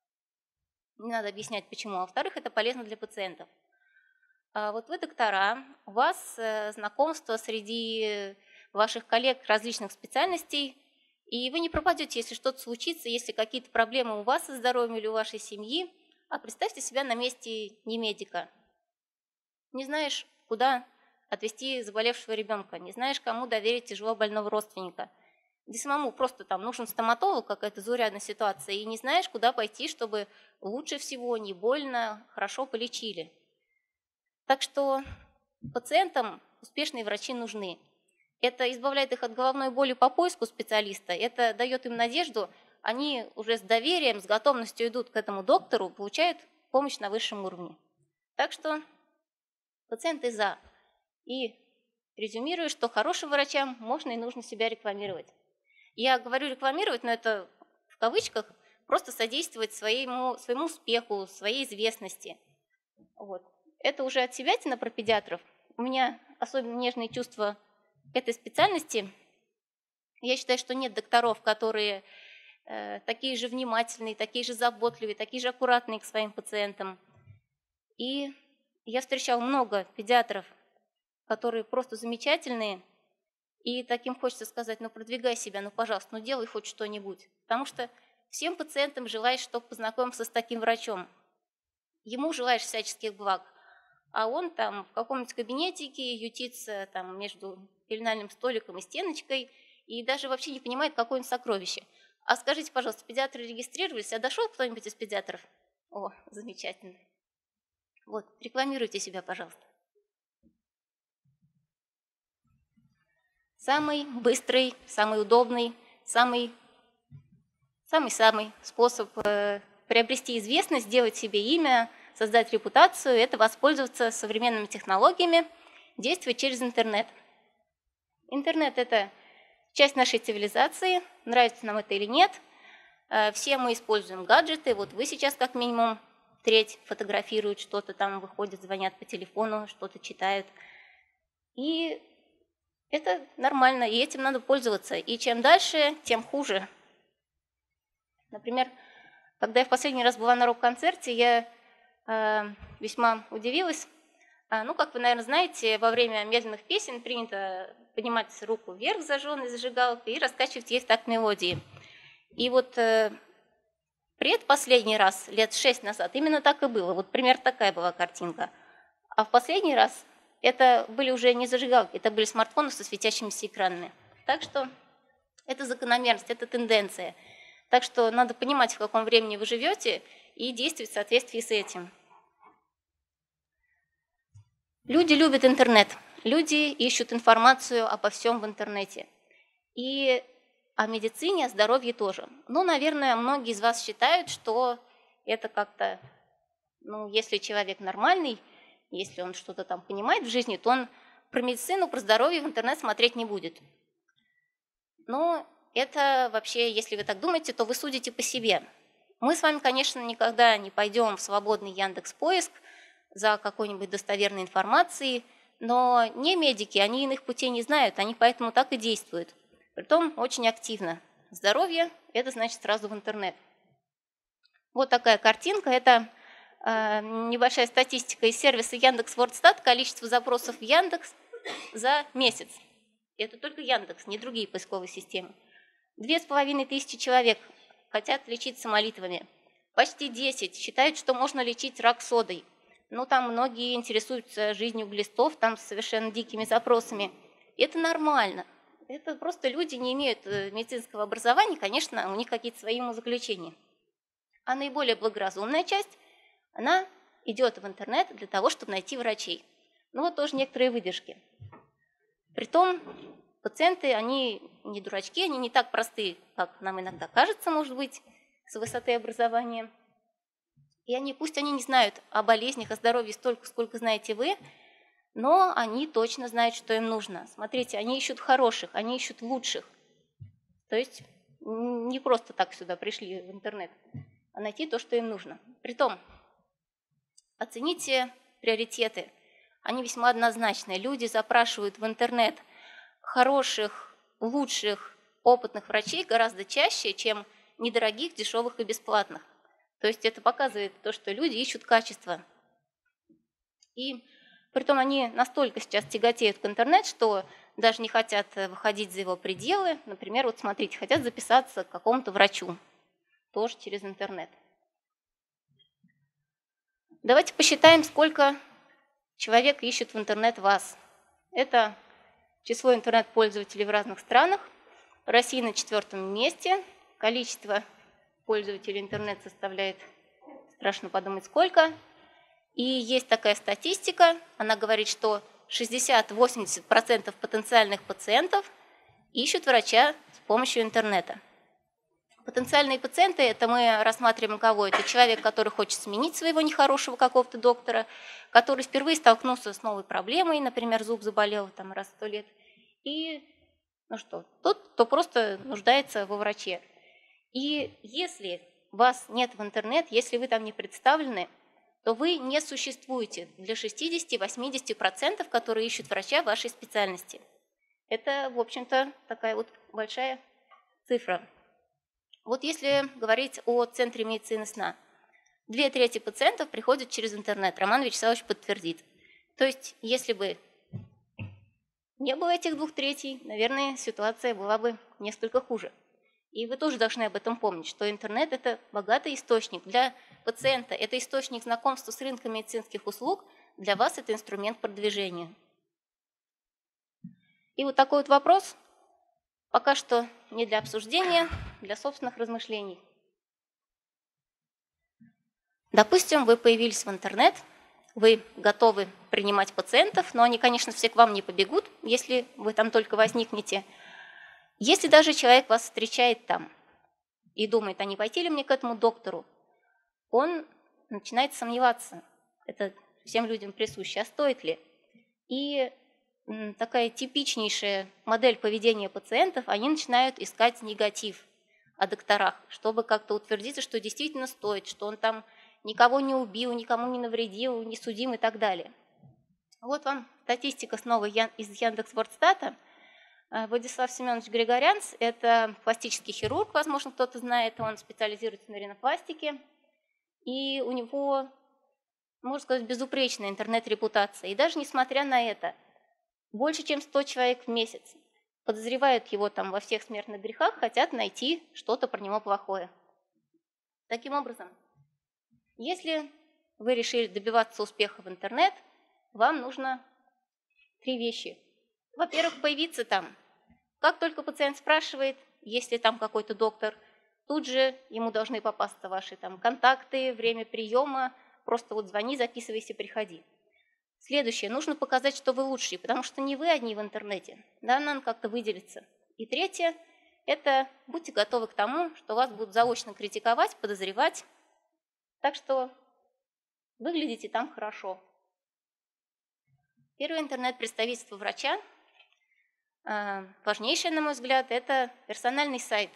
не надо объяснять почему, а во-вторых, это полезно для пациентов. А вот вы доктора, у вас знакомство среди ваших коллег различных специальностей, и вы не пропадете, если что-то случится, если какие-то проблемы у вас со здоровьем или у вашей семьи, а представьте себя на месте не медика. Не знаешь, куда отвезти заболевшего ребенка, не знаешь, кому доверить тяжело больного родственника. Да самому просто там нужен стоматолог, какая-то заурядная ситуация, и не знаешь, куда пойти, чтобы лучше всего, не больно, хорошо полечили. Так что пациентам успешные врачи нужны. Это избавляет их от головной боли по поиску специалиста, это дает им надежду, они уже с доверием, с готовностью идут к этому доктору, получают помощь на высшем уровне. Так что пациенты за. И резюмирую, что хорошим врачам можно и нужно себя рекламировать. Я говорю рекламировать, но это в кавычках, просто содействовать своему успеху, своей известности. Вот. Это уже от себятина про педиатров. У меня особенно нежные чувства к этой специальности. Я считаю, что нет докторов, которые такие же внимательные, такие же заботливые, такие же аккуратные к своим пациентам. И я встречала много педиатров, которые просто замечательные, и таким хочется сказать, ну продвигай себя, ну пожалуйста, ну делай хоть что-нибудь. Потому что всем пациентам желаешь, чтобы познакомиться с таким врачом. Ему желаешь всяческих благ, а он там в каком-нибудь кабинетике ютится там между пеленальным столиком и стеночкой и даже вообще не понимает, какое он сокровище. А скажите, пожалуйста, педиатры регистрировались, а дошел кто-нибудь из педиатров? О, замечательно. Вот, рекламируйте себя, пожалуйста. Самый быстрый, самый удобный, самый способ приобрести известность, сделать себе имя, создать репутацию – это воспользоваться современными технологиями, действовать через интернет. Интернет – это часть нашей цивилизации, нравится нам это или нет. Все мы используем гаджеты, вот вы сейчас как минимум треть фотографируют, что-то там выходит, звонят по телефону, что-то читают. И это нормально, и этим надо пользоваться. И чем дальше, тем хуже. Например, когда я в последний раз была на рок-концерте, я весьма удивилась. Ну, как вы, наверное, знаете, во время медленных песен принято поднимать руку вверх зажженной зажигалкой и раскачивать есть так мелодии. И вот предпоследний раз, лет 6 назад, именно так и было. Вот примерно такая была картинка. А в последний раз это были уже не зажигалки, это были смартфоны со светящимися экранами. Так что это закономерность, это тенденция. Так что надо понимать, в каком времени вы живете, и действовать в соответствии с этим. Люди любят интернет, люди ищут информацию обо всем в интернете. И о медицине, о здоровье тоже. Ну, наверное, многие из вас считают, что это как-то, ну, если человек нормальный, если он что-то там понимает в жизни, то он про медицину, про здоровье в интернет смотреть не будет. Но это вообще, если вы так думаете, то вы судите по себе. Мы с вами, конечно, никогда не пойдем в свободный Яндекс.Поиск за какой-нибудь достоверной информацией, но не медики, они иных путей не знают, они поэтому так и действуют. Притом очень активно. Здоровье – это значит сразу в интернет. Вот такая картинка. Это небольшая статистика из сервиса Яндекс.Вордстат, количество запросов в Яндекс за месяц. Это только Яндекс, не другие поисковые системы. 2500 человек хотят лечиться молитвами. Почти 10 считают, что можно лечить рак содой. Ну, там многие интересуются жизнью глистов, там с совершенно дикими запросами. Это нормально. Это просто люди не имеют медицинского образования, конечно, у них какие-то свои умозаключения. А наиболее благоразумная часть, она идет в интернет для того, чтобы найти врачей. Ну вот тоже некоторые выдержки. Притом пациенты, они не дурачки, они не так просты, как нам иногда кажется, может быть, с высоты образования. И они, пусть они не знают о болезнях, о здоровье столько, сколько знаете вы, но они точно знают, что им нужно. Смотрите, они ищут хороших, они ищут лучших. То есть не просто так сюда пришли в интернет, а найти то, что им нужно. Притом, оцените приоритеты. Они весьма однозначные. Люди запрашивают в интернет хороших, лучших, опытных врачей гораздо чаще, чем недорогих, дешевых и бесплатных. То есть это показывает то, что люди ищут качество. И притом они настолько сейчас тяготеют к интернету, что даже не хотят выходить за его пределы. Например, вот смотрите, хотят записаться к какому-то врачу, тоже через интернет. Давайте посчитаем, сколько человек ищет в интернет вас. Это число интернет-пользователей в разных странах. Россия на 4-м месте. Количество пользователей интернета составляет, страшно подумать, сколько. И есть такая статистика, она говорит, что 60-80% потенциальных пациентов ищут врача с помощью интернета. Потенциальные пациенты, это мы рассматриваем кого? Это человек, который хочет сменить своего нехорошего какого-то доктора, который впервые столкнулся с новой проблемой, например, зуб заболел там, раз в 100 лет, и тот, кто просто нуждается во враче. И если вас нет в интернет, если вы там не представлены, то вы не существуете для 60-80%, которые ищут врача вашей специальности. Это, в общем-то, такая вот большая цифра. Вот если говорить о Центре медицины сна, 2/3 пациентов приходят через интернет. Роман Вячеславович подтвердит. То есть, если бы не было этих 2/3, наверное, ситуация была бы несколько хуже. И вы тоже должны об этом помнить, что интернет – это богатый источник для пациента, это источник знакомства с рынком медицинских услуг, для вас это инструмент продвижения. И вот такой вот вопрос, пока что не для обсуждения, для собственных размышлений. Допустим, вы появились в интернет, вы готовы принимать пациентов, но они, конечно, все к вам не побегут, если вы там только возникнете. Если даже человек вас встречает там и думает, а не пойти ли мне к этому доктору, он начинает сомневаться. Это всем людям присуще, а стоит ли? И такая типичнейшая модель поведения пациентов, они начинают искать негатив о докторах, чтобы как-то утвердиться, что действительно стоит, что он там никого не убил, никому не навредил, не судим и так далее. Вот вам статистика снова из Яндекс.Вордстата. Владислав Семенович Григорянц – это пластический хирург, возможно, кто-то знает, он специализируется на ринопластике, и у него, можно сказать, безупречная интернет-репутация. И даже несмотря на это, больше чем 100 человек в месяц подозревают его там во всех смертных грехах, хотят найти что-то про него плохое. Таким образом, если вы решили добиваться успеха в интернет, вам нужно 3 вещи. Во-первых, появиться там. Как только пациент спрашивает, есть ли там какой-то доктор, тут же ему должны попасться ваши там контакты, время приема, просто вот звони, записывайся, приходи. Следующее, нужно показать, что вы лучшие, потому что не вы одни в интернете, да, надо как-то выделиться. И третье, это будьте готовы к тому, что вас будут заочно критиковать, подозревать, так что выглядите там хорошо. Первое интернет-представительство врача, важнейшее, на мой взгляд, это персональный сайт.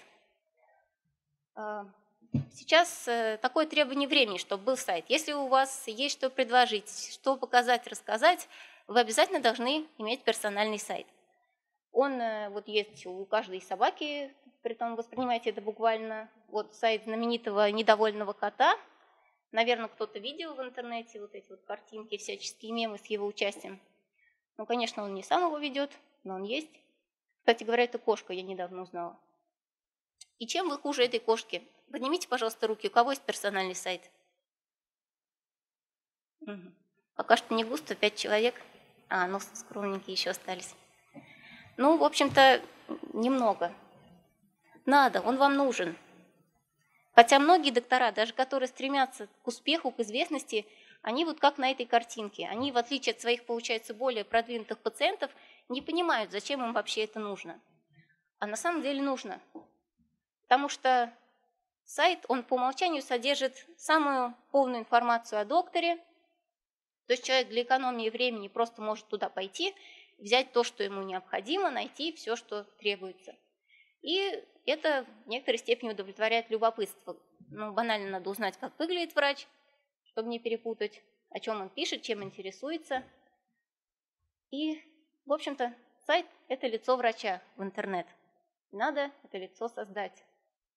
Сейчас такое требование времени, чтобы был сайт. Если у вас есть что предложить, что показать, рассказать, вы обязательно должны иметь персональный сайт. Он вот есть у каждой собаки, притом воспринимайте это буквально. Вот сайт знаменитого недовольного кота. Наверное, кто-то видел в интернете вот эти вот картинки, всяческие мемы с его участием. Ну, конечно, он не сам его ведет, но он есть. Кстати говоря, это кошка, я недавно узнала. И чем вы хуже этой кошки? Поднимите, пожалуйста, руки, у кого есть персональный сайт? Пока что не густо, 5 человек. Ну, скромненькие еще остались. Ну, в общем-то, немного. Надо, он вам нужен. Хотя многие доктора, даже которые стремятся к успеху, к известности, они вот как на этой картинке. Они, в отличие от своих, получается, более продвинутых пациентов, не понимают, зачем им вообще это нужно. А на самом деле нужно. Потому что сайт, он по умолчанию содержит самую полную информацию о докторе. То есть человек для экономии времени просто может туда пойти, взять то, что ему необходимо, найти все, что требуется. И это в некоторой степени удовлетворяет любопытство. Ну, банально надо узнать, как выглядит врач, чтобы не перепутать, о чем он пишет, чем интересуется. И, в общем-то, сайт – это лицо врача в интернет. Надо это лицо создать.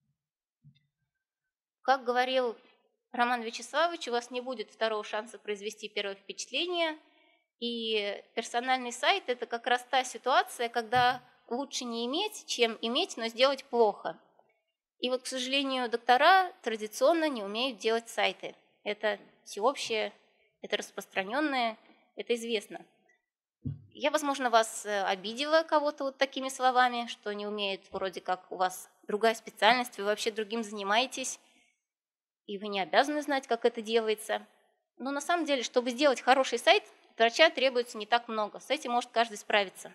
Как говорил Роман Вячеславович, у вас не будет второго шанса произвести первое впечатление. И персональный сайт – это как раз та ситуация, когда лучше не иметь, чем иметь, но сделать плохо. И вот, к сожалению, доктора традиционно не умеют делать сайты. Это всеобщее, это распространенное, это известно. Я, возможно, вас обидела кого-то вот такими словами, что не умеет, вроде как у вас другая специальность, вы вообще другим занимаетесь, и вы не обязаны знать, как это делается. Но на самом деле, чтобы сделать хороший сайт, от врача требуется не так много. С этим может каждый справиться.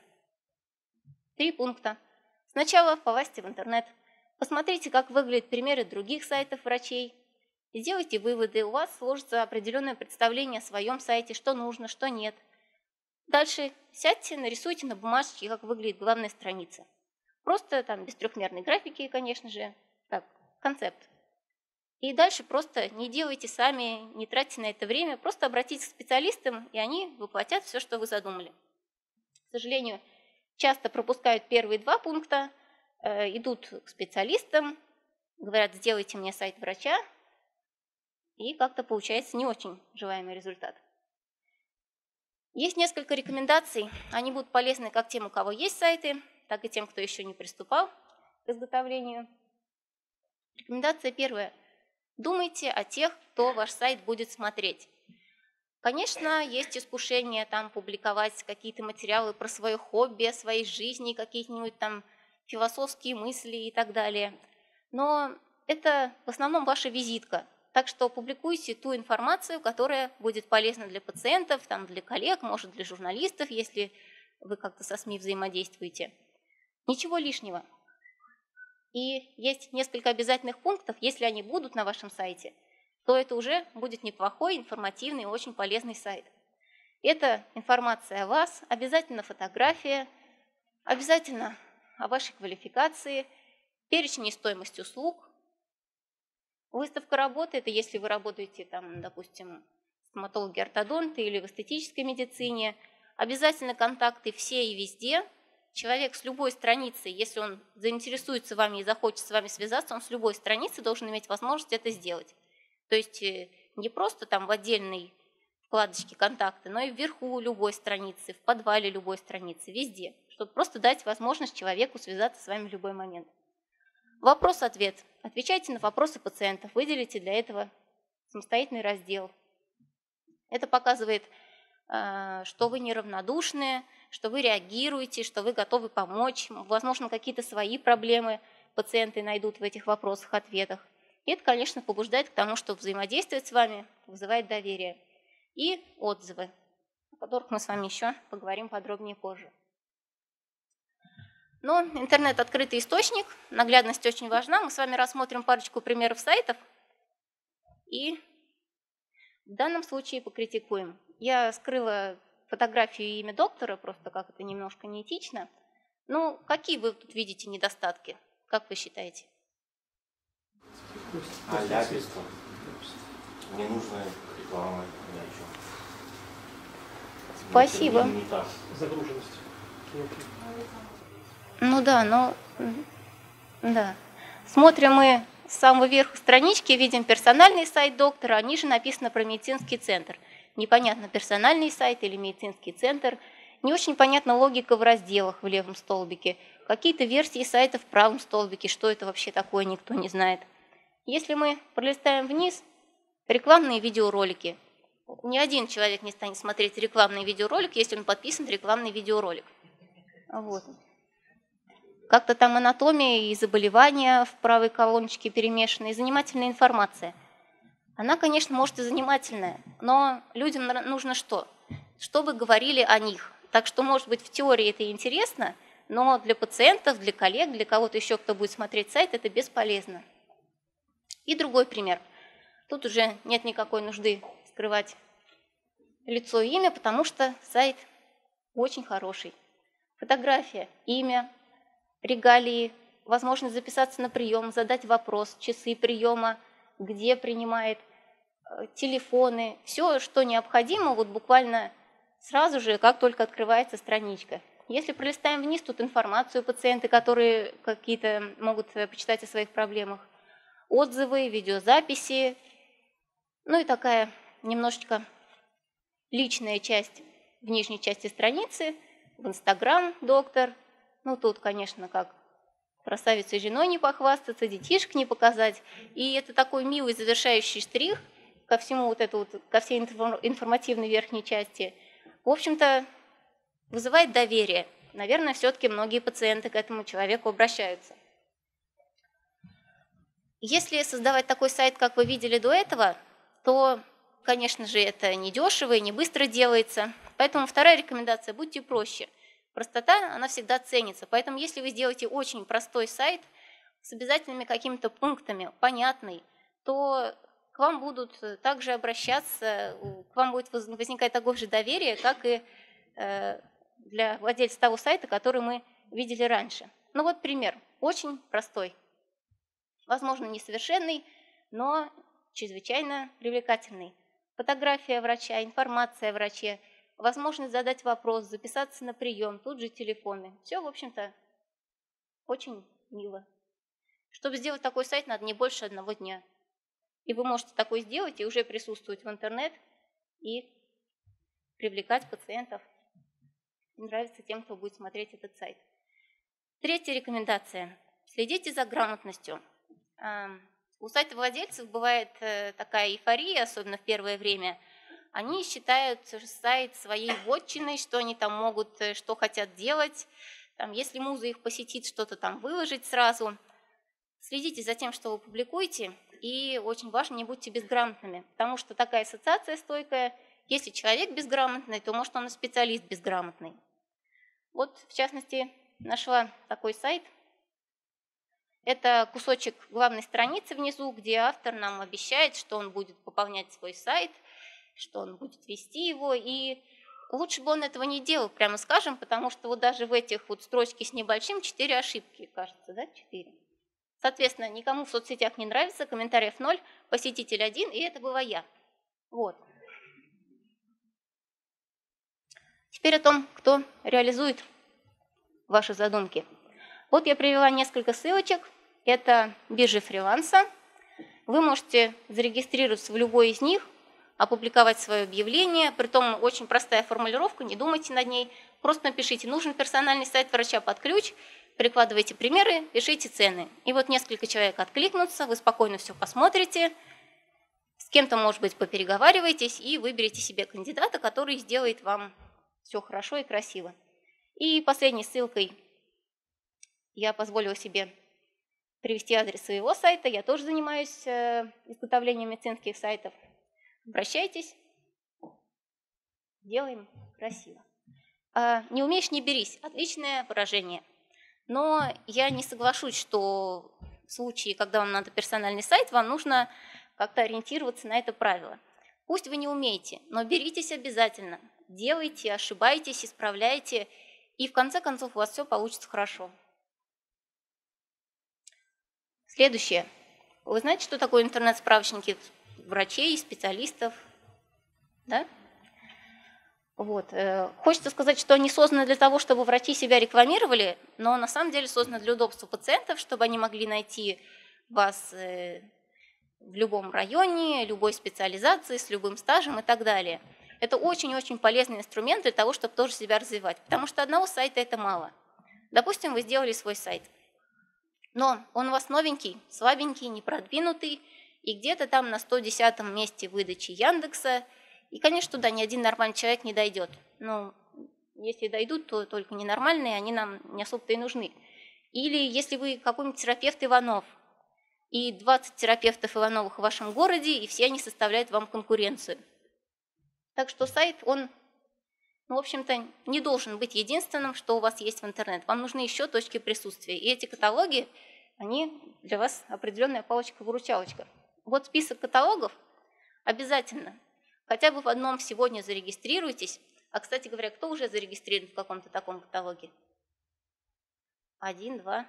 3 пункта. Сначала полазьте в интернет, посмотрите, как выглядят примеры других сайтов врачей, сделайте выводы, у вас сложится определенное представление о своем сайте, что нужно, что нет. Дальше сядьте, нарисуйте на бумажке, как выглядит главная страница. Просто там без трехмерной графики, конечно же, так, концепт. И дальше просто не делайте сами, не тратьте на это время, просто обратитесь к специалистам, и они воплотят все, что вы задумали. К сожалению, часто пропускают первые 2 пункта, идут к специалистам, говорят, сделайте мне сайт врача, и как-то получается не очень желаемый результат. Есть несколько рекомендаций, они будут полезны как тем, у кого есть сайты, так и тем, кто еще не приступал к изготовлению. Рекомендация первая. Думайте о тех, кто ваш сайт будет смотреть. Конечно, есть искушение там публиковать какие-то материалы про свое хобби, о своей жизни, какие-нибудь там философские мысли и так далее. Но это в основном ваша визитка. Так что публикуйте ту информацию, которая будет полезна для пациентов, там, для коллег, может, для журналистов, если вы как-то со СМИ взаимодействуете. Ничего лишнего. И есть несколько обязательных пунктов, если они будут на вашем сайте, то это уже будет неплохой, информативный и очень полезный сайт. Это информация о вас, обязательно фотография, обязательно о вашей квалификации, перечень и стоимость услуг. Выставка работы – это если вы работаете, там, допустим, стоматологи-ортодонты или в эстетической медицине. Обязательно контакты все и везде. Человек с любой страницы, если он заинтересуется вами и захочет с вами связаться, он с любой страницы должен иметь возможность это сделать. То есть не просто там в отдельной вкладочке контакты, но и вверху любой страницы, в подвале любой страницы, везде, чтобы просто дать возможность человеку связаться с вами в любой момент. Вопрос-ответ. Отвечайте на вопросы пациентов, выделите для этого самостоятельный раздел. Это показывает, что вы неравнодушны, что вы реагируете, что вы готовы помочь. Возможно, какие-то свои проблемы пациенты найдут в этих вопросах-ответах. И это, конечно, побуждает к тому, что взаимодействовать с вами вызывает доверие. И отзывы, о которых мы с вами еще поговорим подробнее позже. Но интернет – открытый источник, наглядность очень важна. Мы с вами рассмотрим парочку примеров сайтов и в данном случае покритикуем. Я скрыла фотографию и имя доктора, просто как это немножко неэтично. Ну, какие вы тут видите недостатки? Как вы считаете? Ляписто. Ненужная реклама, ни о чем. Спасибо. Загруженность. Ну да, но... Да. Смотрим мы с самого верха странички, видим персональный сайт доктора, а ниже написано про медицинский центр. Непонятно, персональный сайт или медицинский центр. Не очень понятна логика в разделах в левом столбике. Какие-то версии сайта в правом столбике. Что это вообще такое, никто не знает. Если мы пролистаем вниз, рекламные видеоролики. Ни один человек не станет смотреть рекламный видеоролик, если он подписан на рекламный видеоролик. Вот. Как-то там анатомия и заболевания в правой колоночке перемешаны, и занимательная информация. Она, конечно, может и занимательная, но людям нужно что? Чтобы говорили о них. Так что, может быть, в теории это интересно, но для пациентов, для коллег, для кого-то еще, кто будет смотреть сайт, это бесполезно. И другой пример. Тут уже нет никакой нужды скрывать лицо и имя, потому что сайт очень хороший. Фотография, имя, регалии, возможность записаться на прием, задать вопрос, часы приема, где принимает, телефоны, все, что необходимо, вот буквально сразу же, как только открывается страничка. Если пролистаем вниз, тут информацию пациенты, которые какие-то могут почитать о своих проблемах, отзывы, видеозаписи, ну и такая немножечко личная часть в нижней части страницы, в Инстаграм доктор. Ну тут, конечно, как красавицей женой не похвастаться, детишек не показать. И это такой милый завершающий штрих ко всему вот это вот, ко всей информативной верхней части. В общем-то, вызывает доверие. Наверное, все-таки многие пациенты к этому человеку обращаются. Если создавать такой сайт, как вы видели до этого, то, конечно же, это не дешево и не быстро делается. Поэтому вторая рекомендация – будьте проще. Простота, она всегда ценится. Поэтому если вы сделаете очень простой сайт с обязательными какими-то пунктами, понятный, то к вам будут также обращаться, к вам будет возникать такое же доверие, как и для владельца того сайта, который мы видели раньше. Ну вот пример, очень простой. Возможно, несовершенный, но чрезвычайно привлекательный. Фотография врача, информация о враче, возможность задать вопрос, записаться на прием, тут же телефоны. Все, в общем-то, очень мило. Чтобы сделать такой сайт, надо не больше 1 дня. И вы можете такой сделать и уже присутствовать в интернет и привлекать пациентов. Нравится тем, кто будет смотреть этот сайт. Третья рекомендация. Следите за грамотностью. У сайтовладельцев бывает такая эйфория, особенно в первое время. Они считают сайт своей вотчиной, что они там могут, что хотят делать. Там, если муза их посетит, что-то там выложить сразу. Следите за тем, что вы публикуете, и очень важно, не будьте безграмотными, потому что такая ассоциация стойкая. Если человек безграмотный, то, может, он и специалист безграмотный. Вот, в частности, нашла такой сайт. Это кусочек главной страницы внизу, где автор нам обещает, что он будет пополнять свой сайт, что он будет вести его, и лучше бы он этого не делал, прямо скажем, потому что вот даже в этих вот строчке с небольшим 4 ошибки, кажется, да, 4. Соответственно, никому в соцсетях не нравится, комментариев 0, посетитель 1, и это была я. Вот. Теперь о том, кто реализует ваши задумки. Вот я привела несколько ссылочек. Это биржи фриланса. Вы можете зарегистрироваться в любой из них, опубликовать свое объявление. Притом очень простая формулировка, не думайте над ней. Просто напишите, нужен персональный сайт врача под ключ, прикладывайте примеры, пишите цены. И вот несколько человек откликнутся, вы спокойно все посмотрите, с кем-то, может быть, попереговариваетесь и выберете себе кандидата, который сделает вам все хорошо и красиво. И последней ссылкой я позволила себе привести адрес своего сайта. Я тоже занимаюсь изготовлением медицинских сайтов. Обращайтесь, делаем красиво. Не умеешь, не берись. Отличное выражение. Но я не соглашусь, что в случае, когда вам надо персональный сайт, вам нужно как-то ориентироваться на это правило. Пусть вы не умеете, но беритесь обязательно. Делайте, ошибайтесь, исправляйте, и в конце концов у вас все получится хорошо. Следующее. Вы знаете, что такое интернет-справочники врачей, специалистов? Да? Вот. Хочется сказать, что они созданы для того, чтобы врачи себя рекламировали, но на самом деле созданы для удобства пациентов, чтобы они могли найти вас в любом районе, любой специализации, с любым стажем и так далее. Это очень-очень полезный инструмент для того, чтобы тоже себя развивать, потому что одного сайта это мало. Допустим, вы сделали свой сайт, но он у вас новенький, слабенький, непродвинутый, и где-то там на 110-м месте выдачи Яндекса, И, конечно, туда ни один нормальный человек не дойдет. Но если дойдут, то только ненормальные, они нам не особо-то и нужны. Или если вы какой-нибудь терапевт Иванов, и 20 терапевтов Ивановых в вашем городе, и все они составляют вам конкуренцию. Так что сайт, он, в общем-то, не должен быть единственным, что у вас есть в интернет. Вам нужны еще точки присутствия. И эти каталоги, они для вас определенная палочка-выручалочка. Вот список каталогов обязательно. Хотя бы в одном сегодня зарегистрируйтесь. А, кстати говоря, кто уже зарегистрирован в каком-то таком каталоге? 1, 2.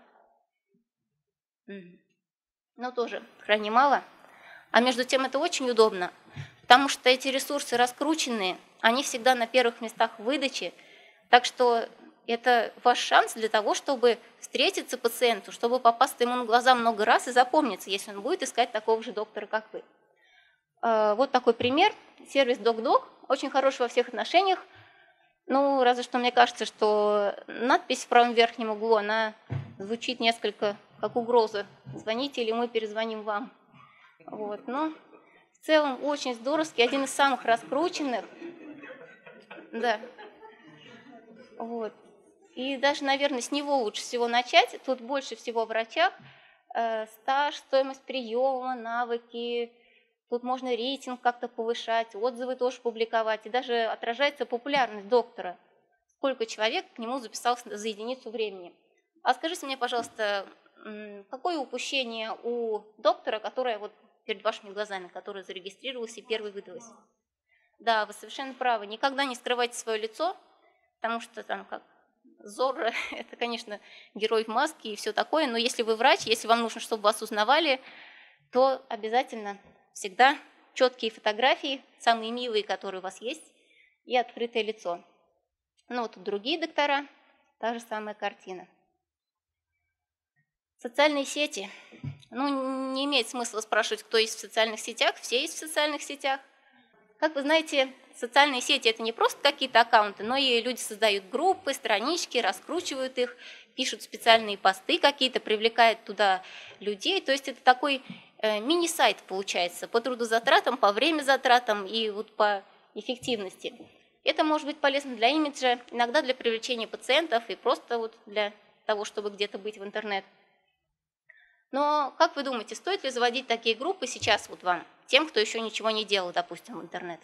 Но тоже крайне мало. А между тем это очень удобно, потому что эти ресурсы раскрученные, они всегда на первых местах выдачи. Так что это ваш шанс для того, чтобы встретиться пациенту, чтобы попасться ему на глаза много раз и запомниться, если он будет искать такого же доктора, как вы. Вот такой пример. Сервис DocDoc, очень хороший во всех отношениях. Ну, разве что мне кажется, что надпись в правом верхнем углу, она звучит несколько как угроза. Звоните, или мы перезвоним вам. Вот. Но в целом очень здоровский, один из самых раскрученных. Да. Вот. И даже, наверное, с него лучше всего начать. Тут больше всего в врачах. Стаж, стоимость приема, навыки. Тут можно рейтинг как-то повышать, отзывы тоже публиковать. И даже отражается популярность доктора. Сколько человек к нему записался за единицу времени. А скажите мне, пожалуйста, какое упущение у доктора, которое вот перед вашими глазами, которое зарегистрировалось и первой выдалось? Да, вы совершенно правы. Никогда не скрывайте свое лицо, потому что там как Зорро, это, конечно, герой в маске и все такое, но если вы врач, если вам нужно, чтобы вас узнавали, то обязательно всегда четкие фотографии, самые милые, которые у вас есть, и открытое лицо. Ну вот тут другие доктора, та же самая картина. Социальные сети. Ну, не имеет смысла спрашивать, кто есть в социальных сетях, все есть в социальных сетях. Как вы знаете, социальные сети – это не просто какие-то аккаунты, но и люди создают группы, странички, раскручивают их, пишут специальные посты какие-то, привлекают туда людей. То есть это такой мини-сайт получается по трудозатратам, по времязатратам и вот по эффективности. Это может быть полезно для имиджа, иногда для привлечения пациентов и просто вот для того, чтобы где-то быть в интернет. Но как вы думаете, стоит ли заводить такие группы сейчас вот вам, тем, кто еще ничего не делал, допустим, в интернет?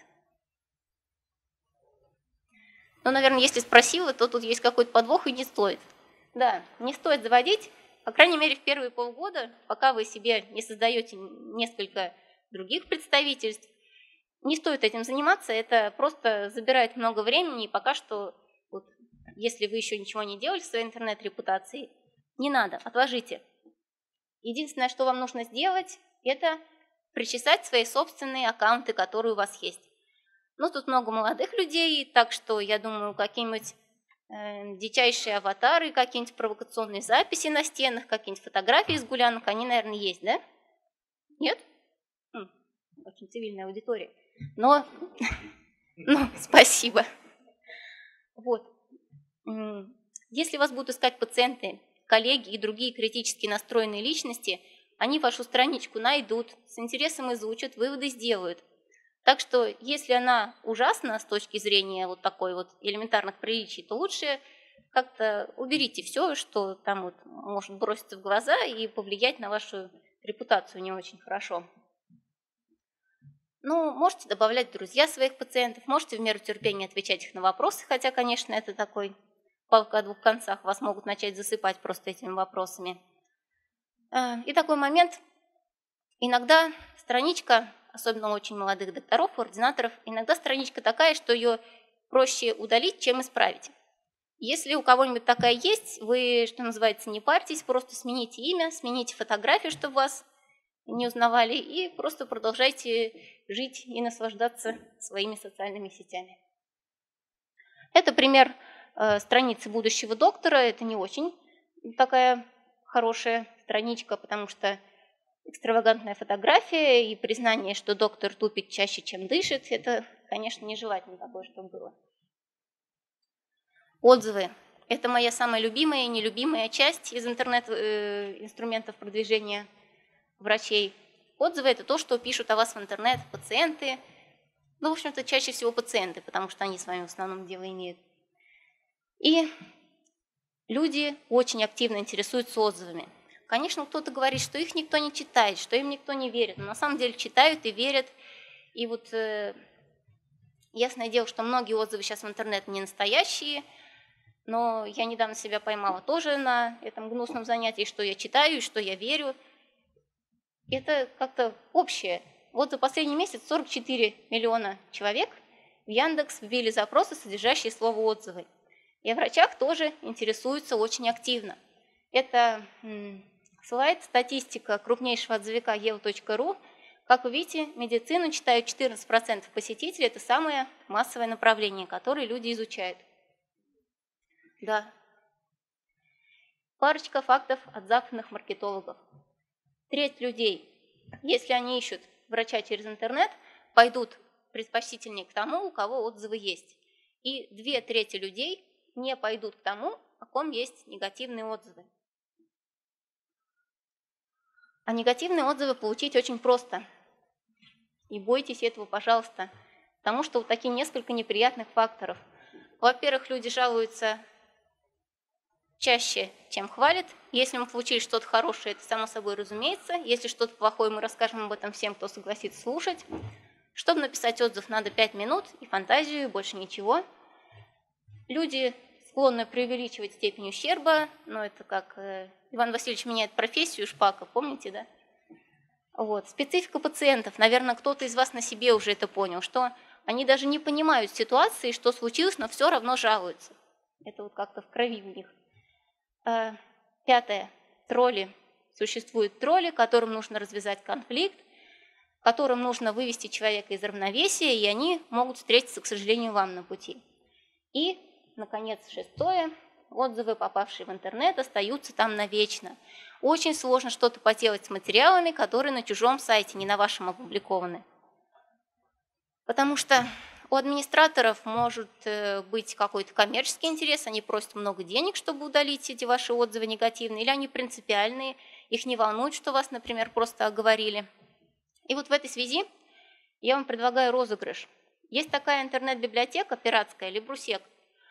Ну, наверное, если спросила, то тут есть какой-то подвох и не стоит. Да, не стоит заводить, по крайней мере, в первые полгода, пока вы себе не создаете несколько других представительств. Не стоит этим заниматься, это просто забирает много времени, и пока что, вот, если вы еще ничего не делали в своей интернет-репутации, не надо, отложите. Единственное, что вам нужно сделать, это причесать свои собственные аккаунты, которые у вас есть. Ну, тут много молодых людей, так что, я думаю, какие-нибудь дичайшие аватары, какие-нибудь провокационные записи на стенах, какие-нибудь фотографии из гулянок, они, наверное, есть, да? Нет? Очень цивильная аудитория. Но, спасибо. Вот. Если вас будут искать пациенты, коллеги и другие критически настроенные личности, они вашу страничку найдут, с интересом изучат, выводы сделают. Так что, если она ужасна с точки зрения вот такой вот элементарных приличий, то лучше как-то уберите все, что там вот может броситься в глаза и повлиять на вашу репутацию не очень хорошо. Ну, можете добавлять друзья своих пациентов, можете в меру терпения отвечать их на вопросы, хотя, конечно, это такой палка о двух концах, вас могут начать засыпать просто этими вопросами. И такой момент. Иногда страничка, особенно у очень молодых докторов, ординаторов, иногда страничка такая, что ее проще удалить, чем исправить. Если у кого-нибудь такая есть, вы, что называется, не парьтесь, просто смените имя, смените фотографию, чтобы вас не узнавали, и просто продолжайте жить и наслаждаться своими социальными сетями. Это пример страницы будущего доктора. Это не очень такая хорошая страничка, потому что экстравагантная фотография и признание, что доктор тупит чаще, чем дышит, это, конечно, нежелательно такое, чтобы было. Отзывы. Это моя самая любимая и нелюбимая часть из интернет-инструментов продвижения врачей. Отзывы – это то, что пишут о вас в интернет пациенты, Ну, в общем-то, чаще всего пациенты, потому что они с вами в основном дело имеют. И люди очень активно интересуются отзывами. Конечно, кто-то говорит, что их никто не читает, что им никто не верит, но на самом деле читают и верят. И вот ясное дело, что многие отзывы сейчас в интернет не настоящие, но я недавно себя поймала тоже на этом гнусном занятии, что я читаю и что я верю. Это как-то общее. Вот за последний месяц 44 миллиона человек в Яндекс ввели запросы, содержащие слово «отзывы». И о врачах тоже интересуются очень активно. Это слайд, статистика крупнейшего отзывика eo.ru. Как вы видите, медицину читают 14% посетителей. Это самое массовое направление, которое люди изучают. Да. Парочка фактов от западных маркетологов. Треть людей, если они ищут врача через интернет, пойдут предпочтительнее к тому, у кого отзывы есть. И 2/3 людей не пойдут к тому, о ком есть негативные отзывы. А негативные отзывы получить очень просто. Не бойтесь этого, пожалуйста, потому что вот такие несколько неприятных факторов. Во-первых, люди жалуются чаще, чем хвалят. Если мы получили что-то хорошее, это само собой разумеется. Если что-то плохое, мы расскажем об этом всем, кто согласится слушать. Чтобы написать отзыв, надо 5 минут и фантазию, и больше ничего. Люди склонны преувеличивать степень ущерба, но это как Иван Васильевич меняет профессию, Шпака, помните, да? Вот. Специфика пациентов. Наверное, кто-то из вас на себе уже это понял, что они даже не понимают ситуации, что случилось, но все равно жалуются. Это вот как-то в крови у них. 5. Тролли. Существуют тролли, которым нужно развязать конфликт, которым нужно вывести человека из равновесия, и они могут встретиться, к сожалению, вам на пути. И, наконец, 6. Отзывы, попавшие в интернет, остаются там навечно. Очень сложно что-то поделать с материалами, которые на чужом сайте, не на вашем опубликованы. Потому что у администраторов может быть какой-то коммерческий интерес, они просят много денег, чтобы удалить эти ваши отзывы негативные, или они принципиальные, их не волнует, что вас, например, просто оговорили. И вот в этой связи я вам предлагаю розыгрыш. Есть такая интернет-библиотека пиратская, Либрусек.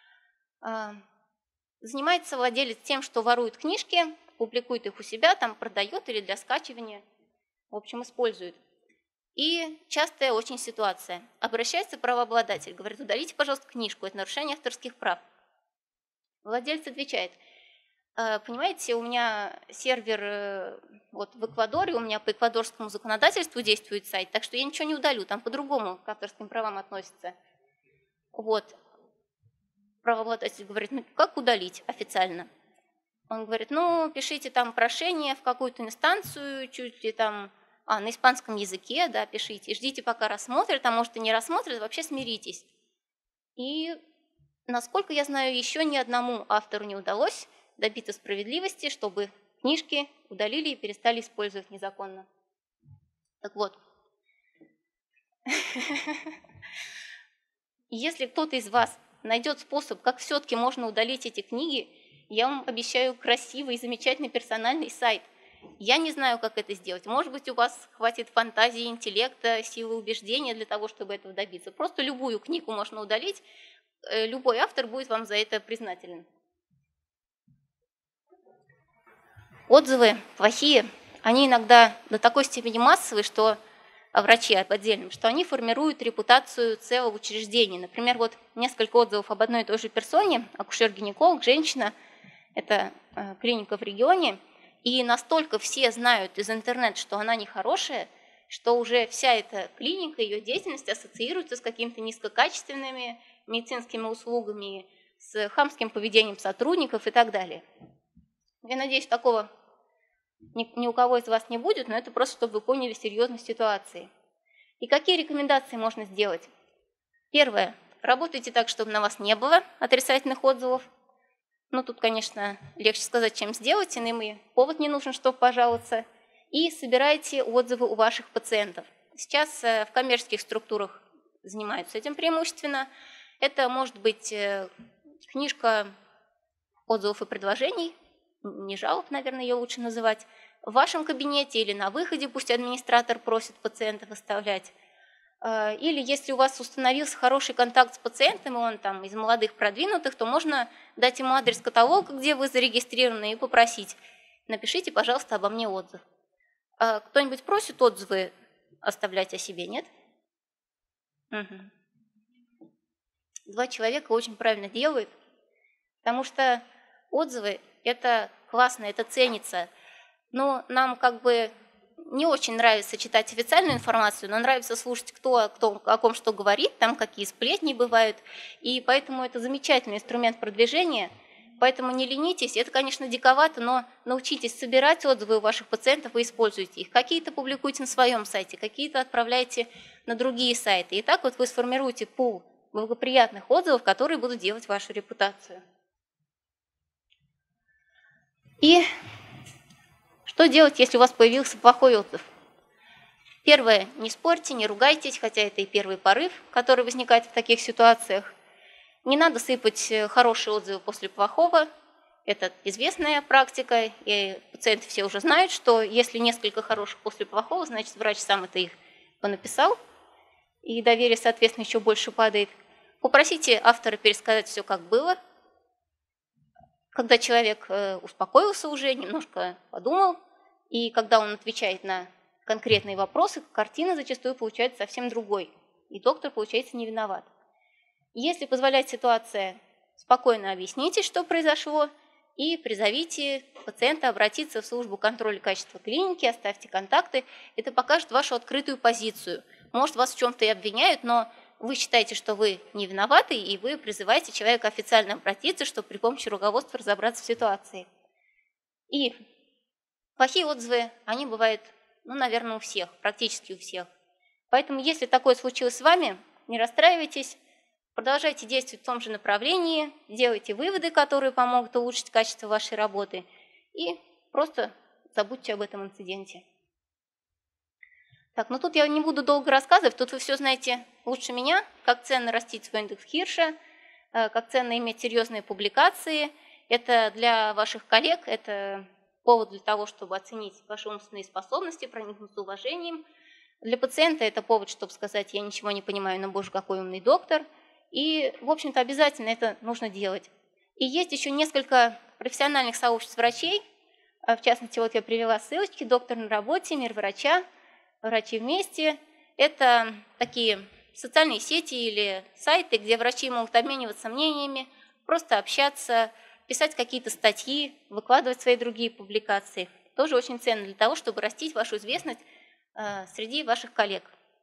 Занимается владелец тем, что ворует книжки, публикует их у себя, там продает или для скачивания, в общем, использует. И частая очень ситуация. Обращается правообладатель, говорит: удалите, пожалуйста, книжку, это нарушение авторских прав. Владелец отвечает: понимаете, у меня сервер вот в Эквадоре, у меня по эквадорскому законодательству действует сайт, так что я ничего не удалю, там по-другому к авторским правам относится. Вот. Правообладатель говорит: ну как удалить официально? Он говорит: ну пишите там прошение в какую-то инстанцию, чуть ли там, на испанском языке, да, пишите, ждите, пока рассмотрят, а может и не рассмотрят, вообще смиритесь. И, насколько я знаю, еще ни одному автору не удалось добиться справедливости, чтобы книжки удалили и перестали использовать незаконно. Так вот, если кто-то из вас найдет способ, как все-таки можно удалить эти книги, я вам обещаю красивый и замечательный персональный сайт. Я не знаю, как это сделать. Может быть, у вас хватит фантазии, интеллекта, силы убеждения для того, чтобы этого добиться. Просто любую книгу можно удалить, любой автор будет вам за это признателен. Отзывы плохие, они иногда до такой степени массовые, что врачи отдельным, что они формируют репутацию целого учреждения. Например, вот несколько отзывов об одной и той же персоне, акушер-гинеколог, женщина, это клиника в регионе, и настолько все знают из интернета, что она нехорошая, что уже вся эта клиника, ее деятельность ассоциируется с какими-то низкокачественными медицинскими услугами, с хамским поведением сотрудников и так далее. Я надеюсь, такого ни у кого из вас не будет, но это просто, чтобы вы поняли серьезность ситуации. И какие рекомендации можно сделать? Первое. Работайте так, чтобы на вас не было отрицательных отзывов. Ну, тут, конечно, легче сказать, чем сделать, иным и повод не нужен, чтобы пожаловаться. И собирайте отзывы у ваших пациентов. Сейчас в коммерческих структурах занимаются этим преимущественно. Это может быть книжка отзывов и предложений, не жалоб, наверное, ее лучше называть, в вашем кабинете или на выходе, пусть администратор просит пациентов оставлять. Или если у вас установился хороший контакт с пациентом, и он там из молодых продвинутых, то можно дать ему адрес каталога, где вы зарегистрированы, и попросить: напишите, пожалуйста, обо мне отзыв. Кто-нибудь просит отзывы оставлять о себе, нет? Угу. 2 человека очень правильно делают, потому что отзывы – это классно, это ценится. Но нам как бы не очень нравится читать официальную информацию, но нравится слушать, кто о ком что говорит, там какие сплетни бывают. И поэтому это замечательный инструмент продвижения. Поэтому не ленитесь. Это, конечно, диковато, но научитесь собирать отзывы у ваших пациентов и используйте их. Какие-то публикуйте на своем сайте, какие-то отправляйте на другие сайты. И так вот вы сформируете пул благоприятных отзывов, которые будут делать вашу репутацию. И что делать, если у вас появился плохой отзыв? Первое, не спорьте, не ругайтесь, хотя это и первый порыв, который возникает в таких ситуациях. Не надо сыпать хорошие отзывы после плохого. Это известная практика, и пациенты все уже знают, что если несколько хороших после плохого, значит, врач сам это их понаписал, и доверие, соответственно, еще больше падает. Попросите автора пересказать все, как было. Когда человек успокоился уже, немножко подумал, и когда он отвечает на конкретные вопросы, картина зачастую получается совсем другой, и доктор, получается, не виноват. Если позволяет ситуация, спокойно объясните, что произошло, и призовите пациента обратиться в службу контроля качества клиники, оставьте контакты. Это покажет вашу открытую позицию. Может, вас в чем-то и обвиняют, но вы считаете, что вы не виноваты, и вы призываете человека официально обратиться, чтобы при помощи руководства разобраться в ситуации. И плохие отзывы, они бывают, наверное, у всех, практически у всех. Поэтому, если такое случилось с вами, не расстраивайтесь, продолжайте действовать в том же направлении, делайте выводы, которые помогут улучшить качество вашей работы, и просто забудьте об этом инциденте. Так, тут я не буду долго рассказывать, тут вы все знаете лучше меня, как ценно растить свой индекс Хирша, как ценно иметь серьезные публикации. Это для ваших коллег, это повод для того, чтобы оценить ваши умственные способности, проникнуться уважением. Для пациента это повод, чтобы сказать: я ничего не понимаю, но, боже, какой умный доктор. И, в общем-то, обязательно это нужно делать. И есть еще несколько профессиональных сообществ врачей, в частности, вот я привела ссылочки: «Доктор на работе», «Мир врача», «Врачи вместе». Это такие социальные сети или сайты, где врачи могут обмениваться мнениями, просто общаться, писать какие-то статьи, выкладывать свои другие публикации. Тоже очень ценно для того, чтобы растить вашу известность среди ваших коллег.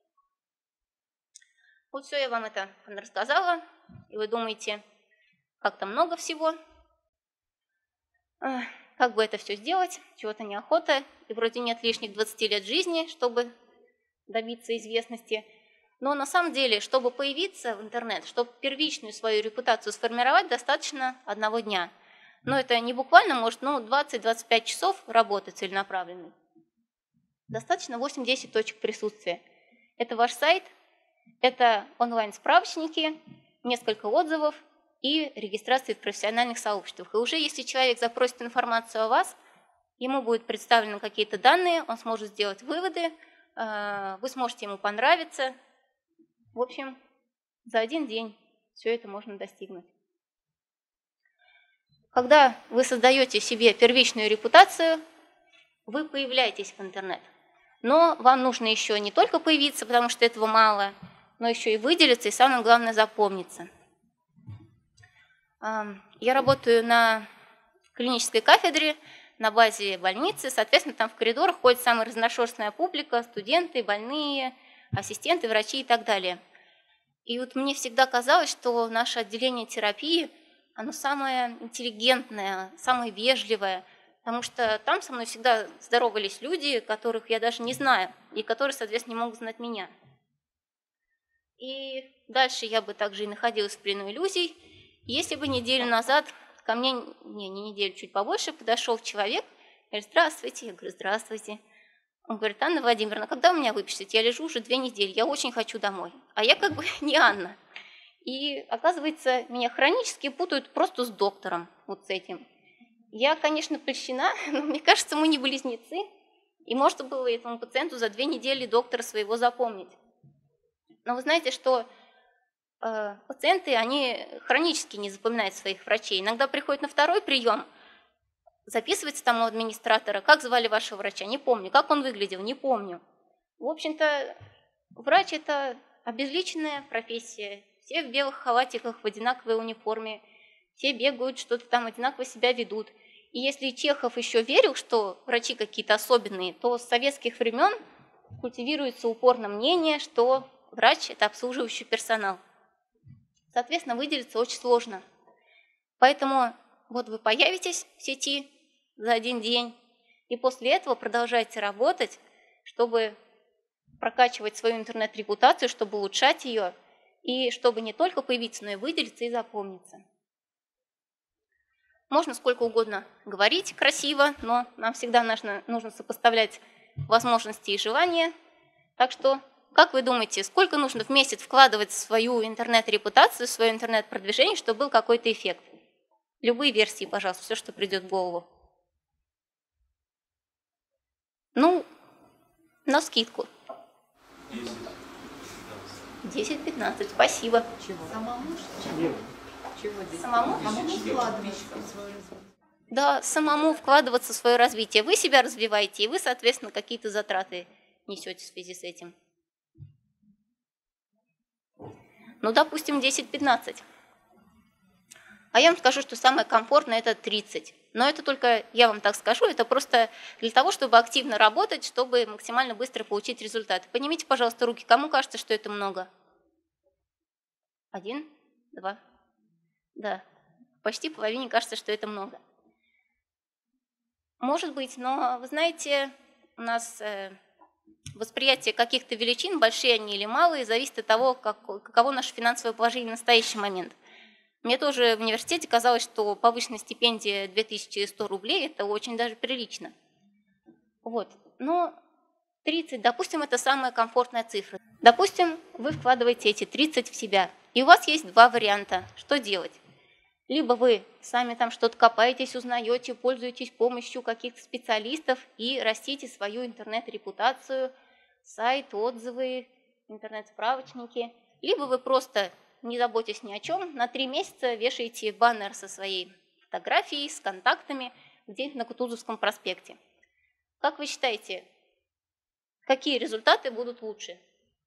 Вот все, я вам это рассказала, и вы думаете, как-то много всего. Как бы это все сделать, чего-то неохота, и вроде нет лишних 20 лет жизни, чтобы добиться известности. Но на самом деле, чтобы появиться в интернет, чтобы первичную свою репутацию сформировать, достаточно 1 дня. Но это не буквально, может, 20-25 часов работы целенаправленной. Достаточно 8-10 точек присутствия. Это ваш сайт, это онлайн-справочники, несколько отзывов и регистрации в профессиональных сообществах. И уже если человек запросит информацию о вас, ему будут представлены какие-то данные, он сможет сделать выводы, вы сможете ему понравиться. В общем, за 1 день все это можно достигнуть. Когда вы создаете себе первичную репутацию, вы появляетесь в интернет. Но вам нужно еще не только появиться, потому что этого мало, но еще и выделиться, и самое главное, запомниться. Я работаю на клинической кафедре, на базе больницы, соответственно, там в коридорах ходит самая разношерстная публика, студенты, больные, ассистенты, врачи и так далее. И вот мне всегда казалось, что наше отделение терапии, оно самое интеллигентное, самое вежливое, потому что там со мной всегда здоровались люди, которых я даже не знаю, и которые, соответственно, не могут знать меня. И дальше я бы также и находилась в плену иллюзий, если бы неделю назад ко мне, не неделю, чуть побольше, подошел человек, говорит: здравствуйте. Я говорю: здравствуйте. Он говорит: Анна Владимировна, когда вы меня выпишете? Я лежу уже 2 недели, я очень хочу домой. А я как бы не Анна. И оказывается, меня хронически путают просто с доктором, вот с этим. Я, конечно, польщена, но мне кажется, мы не близнецы, и можно было этому пациенту за 2 недели доктора своего запомнить. Но вы знаете, что пациенты, они хронически не запоминают своих врачей. Иногда приходят на второй прием, записывается там у администратора, как звали вашего врача, не помню, как он выглядел, не помню. В общем-то, врач – это обезличенная профессия. Все в белых халатиках, в одинаковой униформе, все бегают, что-то там одинаково себя ведут. И если Чехов еще верил, что врачи какие-то особенные, то с советских времен культивируется упорно мнение, что врач – это обслуживающий персонал. Соответственно, выделиться очень сложно. Поэтому вот вы появитесь в сети за один день, и после этого продолжайте работать, чтобы прокачивать свою интернет-репутацию, чтобы улучшать ее, и чтобы не только появиться, но и выделиться и запомниться. Можно сколько угодно говорить красиво, но нам всегда нужно сопоставлять возможности и желания. Так что, как вы думаете, сколько нужно в месяц вкладывать в свою интернет-репутацию, в свое интернет-продвижение, чтобы был какой-то эффект? Любые версии, пожалуйста, все, что придет в голову. Ну, навскидку. 10-15, спасибо. Самому? Да, самому вкладываться в свое развитие. Вы себя развиваете, и вы, соответственно, какие-то затраты несете в связи с этим. Ну, допустим, 10-15. А я вам скажу, что самое комфортное – это 30. Но это только, я вам так скажу, это просто для того, чтобы активно работать, чтобы максимально быстро получить результат. Поднимите, пожалуйста, руки. Кому кажется, что это много? 1, 2. Да, почти половине кажется, что это много. Может быть, но вы знаете, у нас восприятие каких-то величин, большие они или малые, зависит от того, каково наше финансовое положение в настоящий момент. Мне тоже в университете казалось, что повышенная стипендия 2100 рублей – это очень даже прилично. Вот. Но 30, допустим, это самая комфортная цифра. Допустим, вы вкладываете эти 30 в себя, и у вас есть два варианта, что делать. Либо вы сами там что-то копаетесь, узнаете, пользуетесь помощью каких-то специалистов и растите свою интернет-репутацию, сайт, отзывы, интернет-справочники. Либо вы просто, не заботясь ни о чем, на 3 месяца вешаете баннер со своей фотографией, с контактами где-нибудь на Кутузовском проспекте. Как вы считаете, какие результаты будут лучше?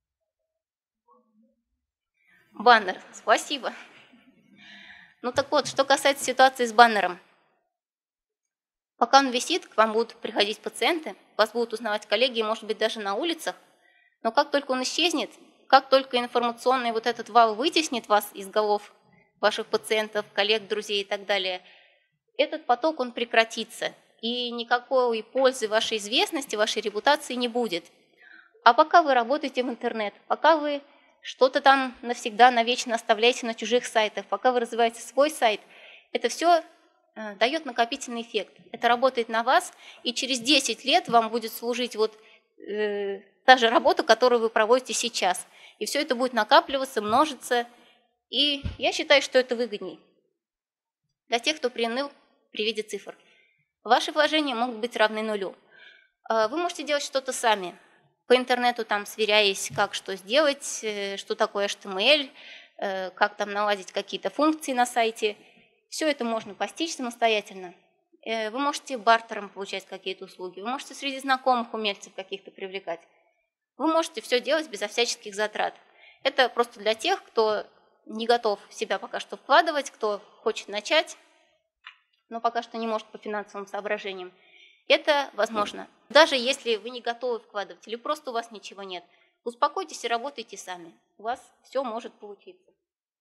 Баннер, спасибо. Ну так вот, что касается ситуации с баннером. Пока он висит, к вам будут приходить пациенты, вас будут узнавать коллеги, может быть, даже на улицах. Но как только он исчезнет, как только информационный вот этот вал вытеснит вас из голов ваших пациентов, коллег, друзей и так далее, этот поток, он прекратится. И никакой пользы вашей известности, вашей репутации не будет. А пока вы работаете в интернет, пока вы что-то там навсегда, навечно оставляете на чужих сайтах, пока вы развиваете свой сайт, это все дает накопительный эффект. Это работает на вас, и через 10 лет вам будет служить вот та же работа, которую вы проводите сейчас. И все это будет накапливаться, множиться. И я считаю, что это выгодней для тех, кто приуныл при виде цифр. Ваши вложения могут быть равны нулю. Вы можете делать что-то сами. По интернету там сверяясь, как что сделать, что такое HTML, как там наладить какие-то функции на сайте. Все это можно постичь самостоятельно. Вы можете бартером получать какие-то услуги, вы можете среди знакомых умельцев каких-то привлекать. Вы можете все делать безо всяческих затрат. Это просто для тех, кто не готов себя пока что вкладывать, кто хочет начать, но пока что не может по финансовым соображениям. Это возможно. Даже если вы не готовы вкладывать или просто у вас ничего нет, успокойтесь и работайте сами. У вас все может получиться.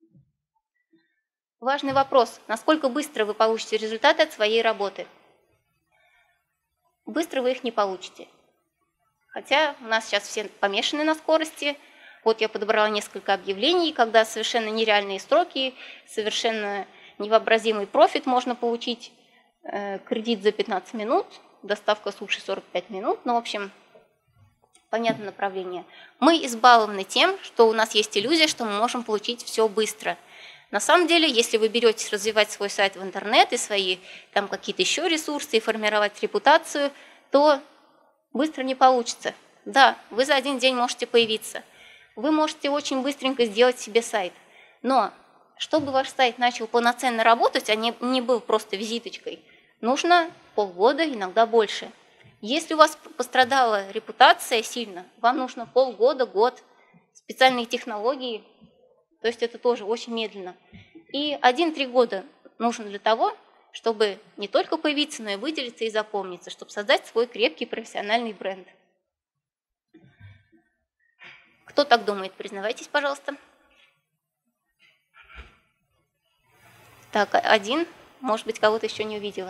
Важный вопрос. Насколько быстро вы получите результаты от своей работы? Быстро вы их не получите. Хотя у нас сейчас все помешаны на скорости. Вот я подобрала несколько объявлений, когда совершенно нереальные строки, совершенно невообразимый профит можно получить. Кредит за 15 минут, доставка суши 45 минут. Ну, в общем, понятное направление. Мы избалованы тем, что у нас есть иллюзия, что мы можем получить все быстро. На самом деле, если вы беретесь развивать свой сайт в интернет и свои там какие-то еще ресурсы и формировать репутацию, то быстро не получится. Да, вы за один день можете появиться, вы можете очень быстренько сделать себе сайт. Но чтобы ваш сайт начал полноценно работать, а не был просто визиточкой, нужно полгода, иногда больше. Если у вас пострадала репутация сильно, вам нужно полгода, год, специальные технологии, то есть это тоже очень медленно. И 1-3 года нужно для того, чтобы не только появиться, но и выделиться и запомниться, чтобы создать свой крепкий профессиональный бренд. Кто так думает, признавайтесь, пожалуйста. Так, один, может быть, кого-то еще не увидела.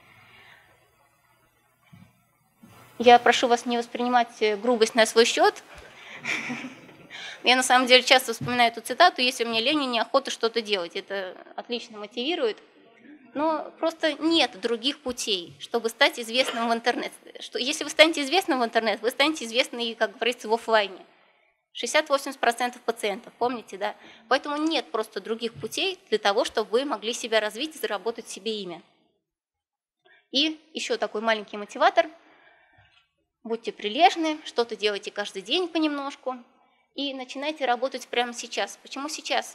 Я прошу вас не воспринимать грубость на свой счет. Я на самом деле часто вспоминаю эту цитату: если мне лень и неохота что-то делать. Это отлично мотивирует. Но просто нет других путей, чтобы стать известным в интернете. Если вы станете известным в интернете, вы станете известны, как говорится, в офлайне. 60-80% пациентов, помните, да? Поэтому нет просто других путей для того, чтобы вы могли себя развить и заработать себе имя. И еще такой маленький мотиватор. Будьте прилежны, что-то делайте каждый день понемножку и начинайте работать прямо сейчас. Почему сейчас?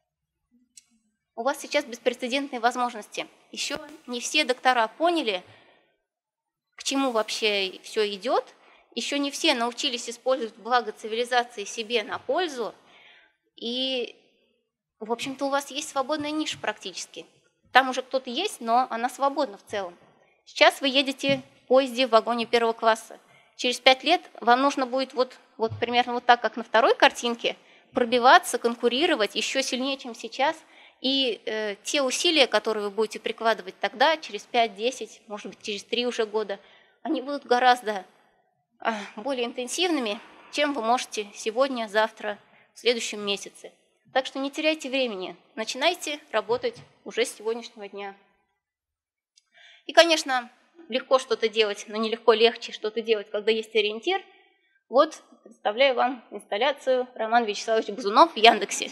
У вас сейчас беспрецедентные возможности. Еще не все доктора поняли, к чему вообще все идет. Еще не все научились использовать благо цивилизации себе на пользу. И, в общем-то, у вас есть свободная ниша практически. Там уже кто-то есть, но она свободна в целом. Сейчас вы едете в поезде в вагоне 1 класса. Через 5 лет вам нужно будет вот примерно вот так, как на второй картинке, пробиваться, конкурировать еще сильнее, чем сейчас. И те усилия, которые вы будете прикладывать тогда, через 5-10, может быть, через 3 уже года, они будут гораздо более интенсивными, чем вы можете сегодня, завтра, в следующем месяце. Так что не теряйте времени, начинайте работать уже с сегодняшнего дня. И, конечно, легко что-то делать, но нелегко легче что-то делать, когда есть ориентир. Вот, представляю вам инсталляцию Романа Вячеславовича Бузунов в Яндексе.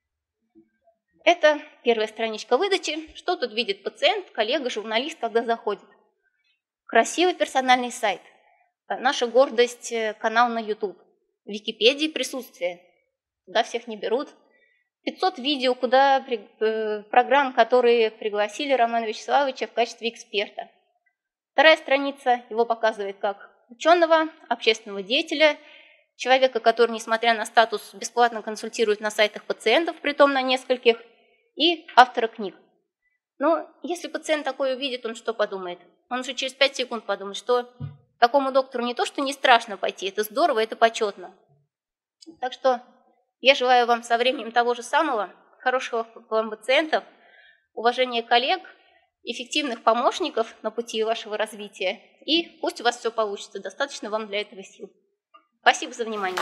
Это первая страничка выдачи. Что тут видит пациент, коллега, журналист, когда заходит? Красивый персональный сайт. Наша гордость – канал на YouTube. В Википедии присутствие. Туда всех не берут. 500 видео, программ, которые пригласили Романа Вячеславовича в качестве эксперта. Вторая страница его показывает как ученого, общественного деятеля, человека, который, несмотря на статус, бесплатно консультирует на сайтах пациентов, притом на нескольких, и автора книг. Но если пациент такое увидит, он что подумает? Он уже через 5 секунд подумает, что такому доктору не то, что не страшно пойти, это здорово, это почетно. Так что я желаю вам со временем того же самого, хороших вам пациентов, уважения коллег, эффективных помощников на пути вашего развития. И пусть у вас все получится, достаточно вам для этого сил. Спасибо за внимание.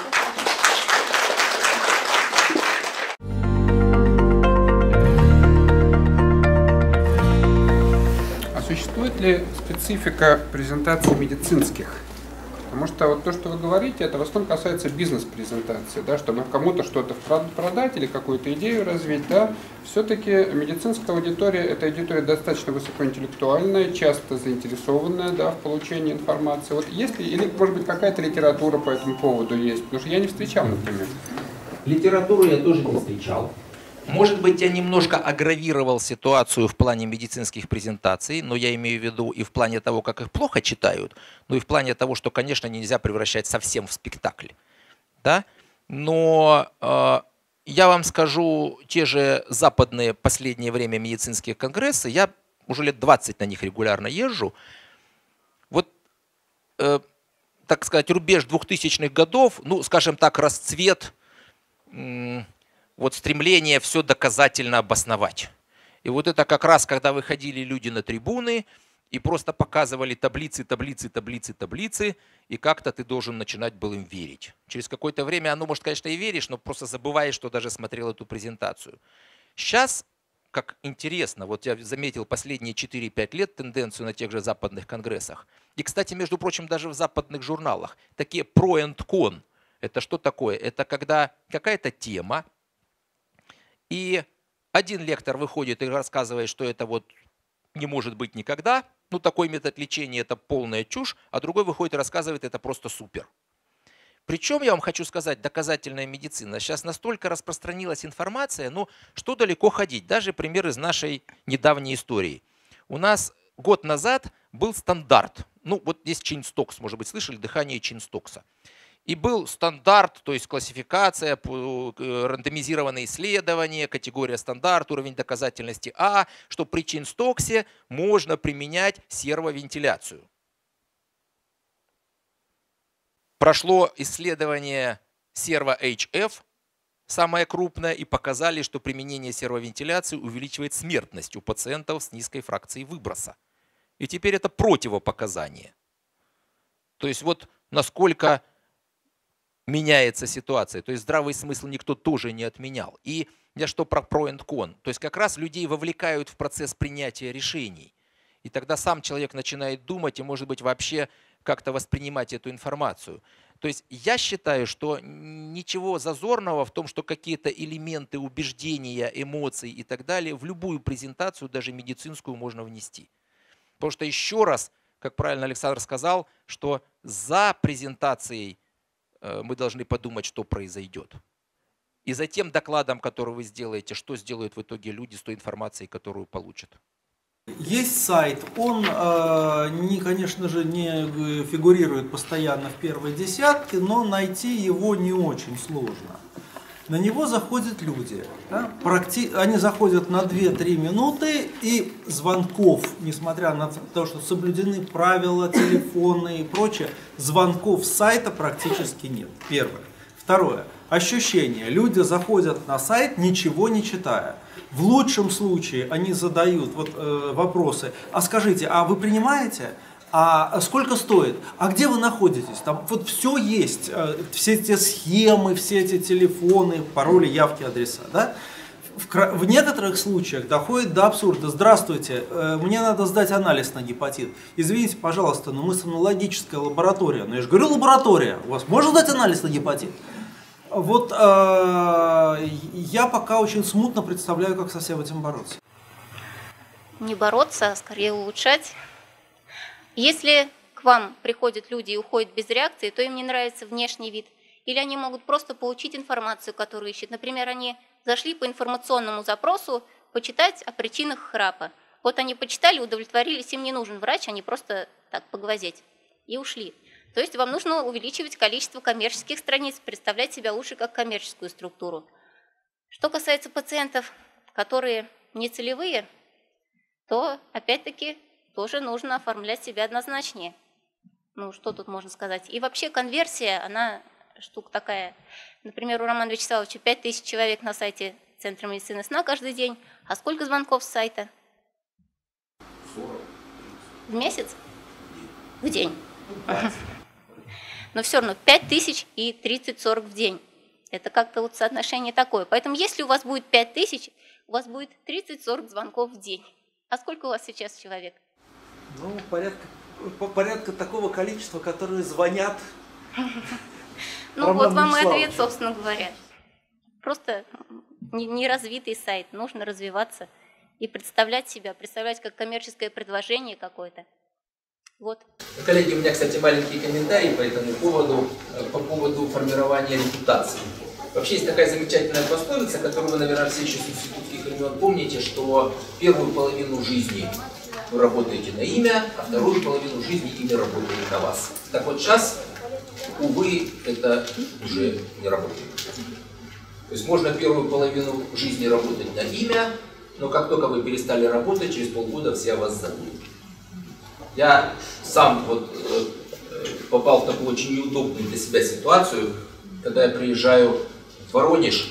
А существует ли специфика презентаций медицинских? Потому что вот то, что вы говорите, это в основном касается бизнес-презентации, да, чтобы кому-то что-то продать или какую-то идею развить, да. Все-таки медицинская аудитория – это аудитория достаточно высокоинтеллектуальная, часто заинтересованная, да, в получении информации. Вот есть ли, или, может быть, какая-то литература по этому поводу есть? Потому что я не встречал, например. Литературу я тоже не встречал. Может быть, я немножко агравировал ситуацию в плане медицинских презентаций, но я имею в виду и в плане того, как их плохо читают, но и в плане того, что, конечно, нельзя превращать совсем в спектакль. Да? Но я вам скажу, те же западные последнее время медицинские конгрессы, я уже лет 20 на них регулярно езжу. Вот, так сказать, рубеж 2000-х годов, ну, скажем так, расцвет, вот стремление все доказательно обосновать. И вот это как раз, когда выходили люди на трибуны и просто показывали таблицы, таблицы, таблицы, таблицы, и как-то ты должен начинать был им верить. Через какое-то время, может, конечно, и веришь, но просто забываешь, что даже смотрел эту презентацию. Сейчас, как интересно, вот я заметил последние 4-5 лет тенденцию на тех же западных конгрессах. И, кстати, между прочим, даже в западных журналах. Такие pro and con. Это что такое? Это когда какая-то тема, и один лектор выходит и рассказывает, что это вот не может быть никогда, ну такой метод лечения это полная чушь, а другой выходит и рассказывает, это просто супер. Причем, я вам хочу сказать, доказательная медицина. Сейчас настолько распространилась информация, ну, что далеко ходить. Даже пример из нашей недавней истории. У нас год назад был стандарт. Ну, вот здесь Чейнстокс, может быть, слышали, дыхание Чейнстокса. И был стандарт, то есть классификация, рандомизированные исследования, категория стандарт, уровень доказательности А, что при Чейнстоксе можно применять сервовентиляцию. Прошло исследование серво-HF, самое крупное, и показали, что применение сервовентиляции увеличивает смертность у пациентов с низкой фракцией выброса. И теперь это противопоказание. То есть вот насколько меняется ситуация. То есть здравый смысл никто тоже не отменял. И я что про pro and con. То есть как раз людей вовлекают в процесс принятия решений. И тогда сам человек начинает думать и, может быть, вообще как-то воспринимать эту информацию. То есть я считаю, что ничего зазорного в том, что какие-то элементы убеждения, эмоций и так далее в любую презентацию, даже медицинскую, можно внести. Потому что еще раз, как правильно Александр сказал, что за презентацией мы должны подумать, что произойдет. И за тем докладом, который вы сделаете, что сделают в итоге люди с той информацией, которую получат. Есть сайт, он, конечно же, не фигурирует постоянно в первой десятке, но найти его не очень сложно. На него заходят люди. Да? Они заходят на 2-3 минуты, и звонков, несмотря на то, что соблюдены правила, телефоны и прочее, звонков с сайта практически нет. Первое. Второе. Ощущение. Люди заходят на сайт, ничего не читая. В лучшем случае они задают вопросы. А скажите, а вы принимаете? А сколько стоит? А где вы находитесь? Там вот все есть. Все эти схемы, все эти телефоны, пароли, явки, адреса. Да? В некоторых случаях доходит до абсурда. Здравствуйте, мне надо сдать анализ на гепатит. Извините, пожалуйста, но мы сомнологическая лаборатория. Но я же говорю, лаборатория. У вас можно сдать анализ на гепатит? Вот я пока очень смутно представляю, как со всем этим бороться. Не бороться, а скорее улучшать. Если к вам приходят люди и уходят без реакции, то им не нравится внешний вид. Или они могут просто получить информацию, которую ищут. Например, они зашли по информационному запросу почитать о причинах храпа. Вот они почитали, удовлетворились, им не нужен врач, они просто так поглазеть и ушли. То есть вам нужно увеличивать количество коммерческих страниц, представлять себя лучше как коммерческую структуру. Что касается пациентов, которые не целевые, то опять-таки тоже нужно оформлять себя однозначнее. Ну, что тут можно сказать? И вообще конверсия, она штука такая. Например, у Романа Вячеславовича 5000 человек на сайте Центра медицины сна каждый день. А сколько звонков с сайта? 40. В месяц? В день. Но все равно 5000 и 30-40 в день. Это как-то вот соотношение такое. Поэтому если у вас будет 5000, у вас будет 30-40 звонков в день. А сколько у вас сейчас человек? Ну, порядка такого количества, которые звонят. Ну вот вам и ответ, собственно говоря. Просто неразвитый сайт. Нужно развиваться и представлять себя, представлять как коммерческое предложение какое-то. Вот. Коллеги, у меня, кстати, маленький комментарий по этому поводу, по поводу формирования репутации. Вообще есть такая замечательная пословица, которую вы, наверное, все еще с институтских времен помните, что первую половину жизни вы работаете на имя, а вторую половину жизни имя работает на вас. Так вот сейчас, увы, это уже не работает. То есть можно первую половину жизни работать на имя, но как только вы перестали работать, через полгода все о вас забудут. Я сам вот попал в такую очень неудобную для себя ситуацию, когда я приезжаю в Воронеж,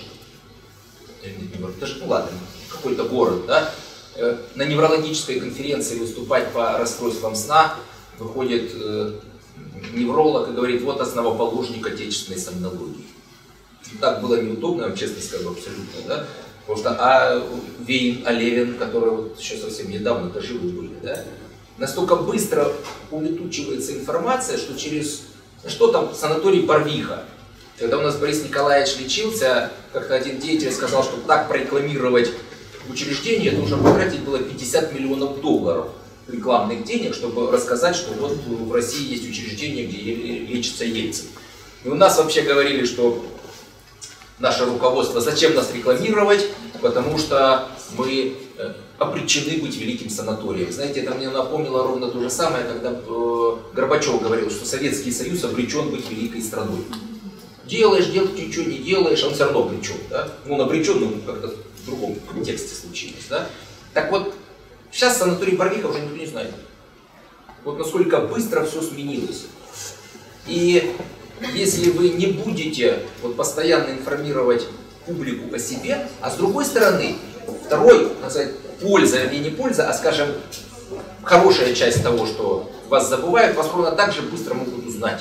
ну ладно, какой-то город, да, на неврологической конференции выступать по расстройствам сна, выходит невролог и говорит, вот основоположник отечественной сомнологии. Так было неудобно, я вам честно скажу, абсолютно, да, потому что Вейн, Левин, которые вот еще совсем недавно живы были, да, настолько быстро улетучивается информация, что через, что там, санаторий Барвиха. Когда у нас Борис Николаевич лечился, как-то один деятель сказал, что так прорекламировать учреждение, нужно потратить было $50 миллионов рекламных денег, чтобы рассказать, что вот в России есть учреждение, где лечится Ельцин. И у нас вообще говорили, что наше руководство, зачем нас рекламировать, потому что мы обречены быть великим санаторием. Знаете, это мне напомнило ровно то же самое, когда Горбачев говорил, что Советский Союз обречен быть великой страной. Делаешь, ничего не делаешь, а он все равно обречен. Да? Ну, он обречен, но как-то в другом контексте случилось. Да? Так вот, сейчас санаторий Барвиха уже никто не знает. Вот насколько быстро все сменилось. И если вы не будете вот постоянно информировать публику о себе, а с другой стороны, второй, так сказать, польза или не польза, а, скажем, хорошая часть того, что вас забывают, вас ровно так же быстро могут узнать.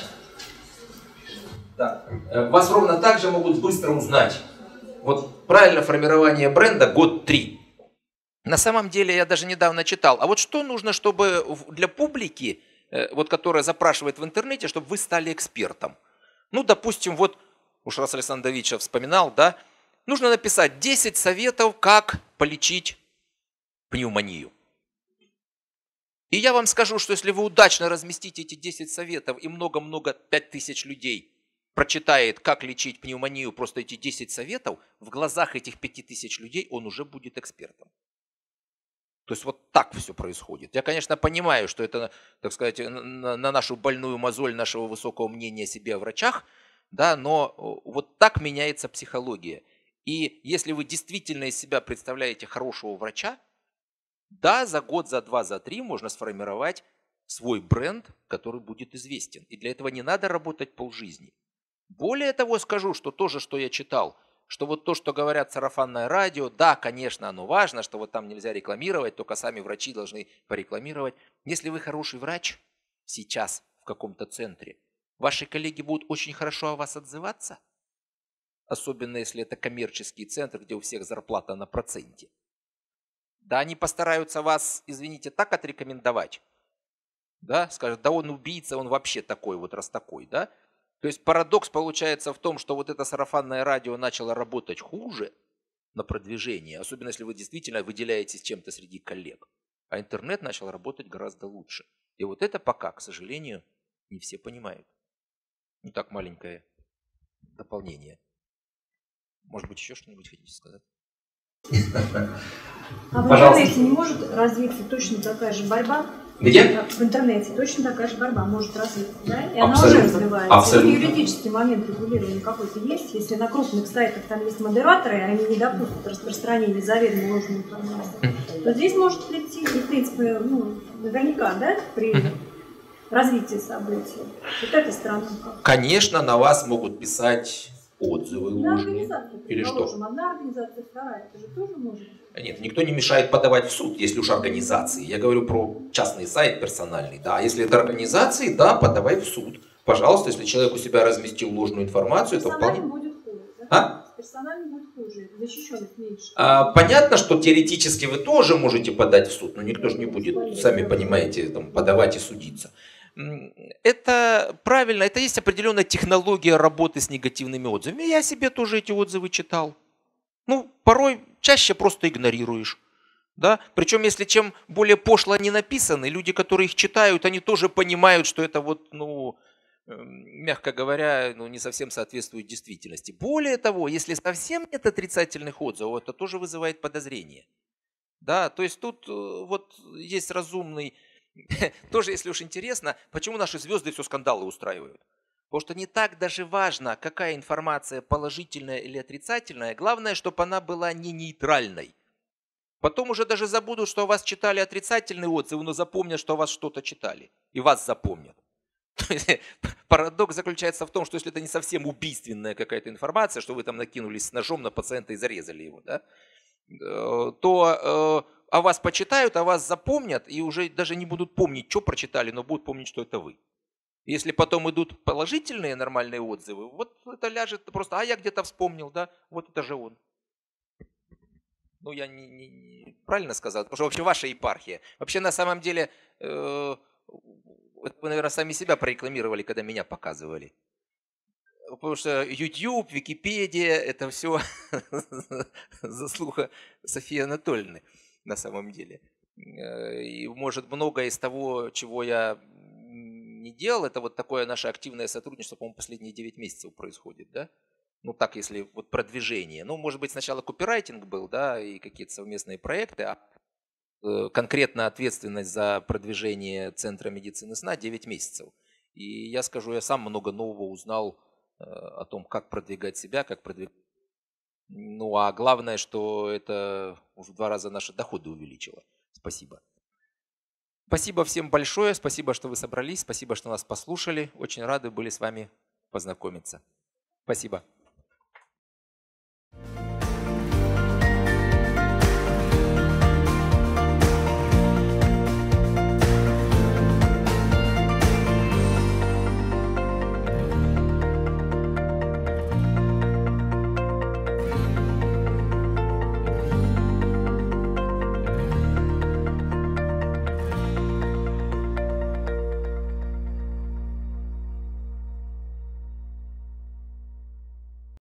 Да. Вас ровно так же могут быстро узнать. Вот правильно формирование бренда год 3. На самом деле я даже недавно читал, а вот что нужно, чтобы для публики, вот, которая запрашивает в интернете, чтобы вы стали экспертом? Ну, допустим, вот, уж раз Александр Давидович вспоминал, да, нужно написать 10 советов, как полечить пневмонию. И я вам скажу, что если вы удачно разместите эти 10 советов и много-много, 5000 людей прочитает, как лечить пневмонию, просто эти 10 советов, в глазах этих 5000 людей он уже будет экспертом. То есть вот так все происходит. Я, конечно, понимаю, что это, так сказать, на нашу больную мозоль нашего высокого мнения о себе о врачах, да, но вот так меняется психология. И если вы действительно из себя представляете хорошего врача, да, за год, за 2, за 3 можно сформировать свой бренд, который будет известен. И для этого не надо работать полжизни. Более того, скажу, что тоже, что я читал, что вот то, что говорят сарафанное радио, да, конечно, оно важно, что вот там нельзя рекламировать, только сами врачи должны порекламировать. Если вы хороший врач сейчас в каком-то центре, ваши коллеги будут очень хорошо о вас отзываться, особенно если это коммерческий центр, где у всех зарплата на проценте. Да, они постараются вас, извините, так отрекомендовать, да, скажут, да он убийца, он вообще такой вот, раз такой, да. То есть парадокс получается в том, что вот это сарафанное радио начало работать хуже на продвижение, особенно если вы действительно выделяетесь чем-то среди коллег, а интернет начал работать гораздо лучше. И вот это пока, к сожалению, не все понимают. Ну так, маленькое дополнение. Может быть, еще что-нибудь хотите сказать? А в интернете не может развиться точно такая же борьба? Где? В интернете точно такая же борьба может развиться, да? И Абсолютно. она уже развивается. Абсолютно. И юридический момент регулирования какой-то есть. Если на крупных сайтах там есть модераторы, они не допустят распространения заведомо ложной информации, то здесь может прийти, и, в принципе, ну, наверняка, да, при развитии событий. Вот эта сторона как? Конечно, на вас могут писать отзывы На ложные. организацию, Или предположим, что? одна организация, вторая, это же тоже может. Нет, никто не мешает подавать в суд, если уж организации. Я говорю про частный сайт персональный. Да, если это организации, да, подавай в суд. Пожалуйста, если человек у себя разместил ложную информацию, то вполне... Будет хуже, да? А? Персонально будет хуже, защищенных меньше. Понятно, что теоретически вы тоже можете подать в суд, но никто же не будет, сами понимаете, там, подавать и судиться. Это правильно, это есть определенная технология работы с негативными отзывами. Я себе тоже эти отзывы читал. Ну, порой чаще просто игнорируешь. Да? Причем, если чем более пошло они написаны, люди, которые их читают, они тоже понимают, что это вот, ну, мягко говоря, ну, не совсем соответствует действительности. Более того, если совсем нет отрицательных отзывов, это тоже вызывает подозрение. Да? То есть тут вот есть разумный... Тоже, если уж интересно, почему наши звезды все скандалы устраивают. Потому что не так даже важно, какая информация положительная или отрицательная. Главное, чтобы она была не нейтральной. Потом уже даже забудут, что о вас читали отрицательные отзывы, но запомнят, что о вас что-то читали. И вас запомнят. Парадокс заключается в том, что если это не совсем убийственная какая-то информация, что вы там накинулись с ножом на пациента и зарезали его, да, то о вас почитают, о вас запомнят и уже даже не будут помнить, что прочитали, но будут помнить, что это вы. Если потом идут положительные нормальные отзывы, вот это ляжет просто, а я где-то вспомнил, да, вот это же он. Ну, я не правильно сказал, потому что вообще ваша епархия. Вообще, на самом деле, вы, наверное, сами себя прорекламировали, когда меня показывали. Потому что YouTube, Википедия, это все заслуга Софии Анатольевны на самом деле. И может многое из того, чего я не делал. Это вот такое наше активное сотрудничество, по-моему, последние 9 месяцев происходит, да? Ну так, если вот продвижение. Ну, может быть, сначала копирайтинг был, да, и какие-то совместные проекты, а конкретно ответственность за продвижение Центра медицины сна 9 месяцев. И я скажу, я сам много нового узнал о том, как продвигать себя, как продвигать. Ну, а главное, что это в 2 раза наши доходы увеличило. Спасибо. Спасибо всем большое, спасибо, что вы собрались, спасибо, что нас послушали. Очень рады были с вами познакомиться. Спасибо.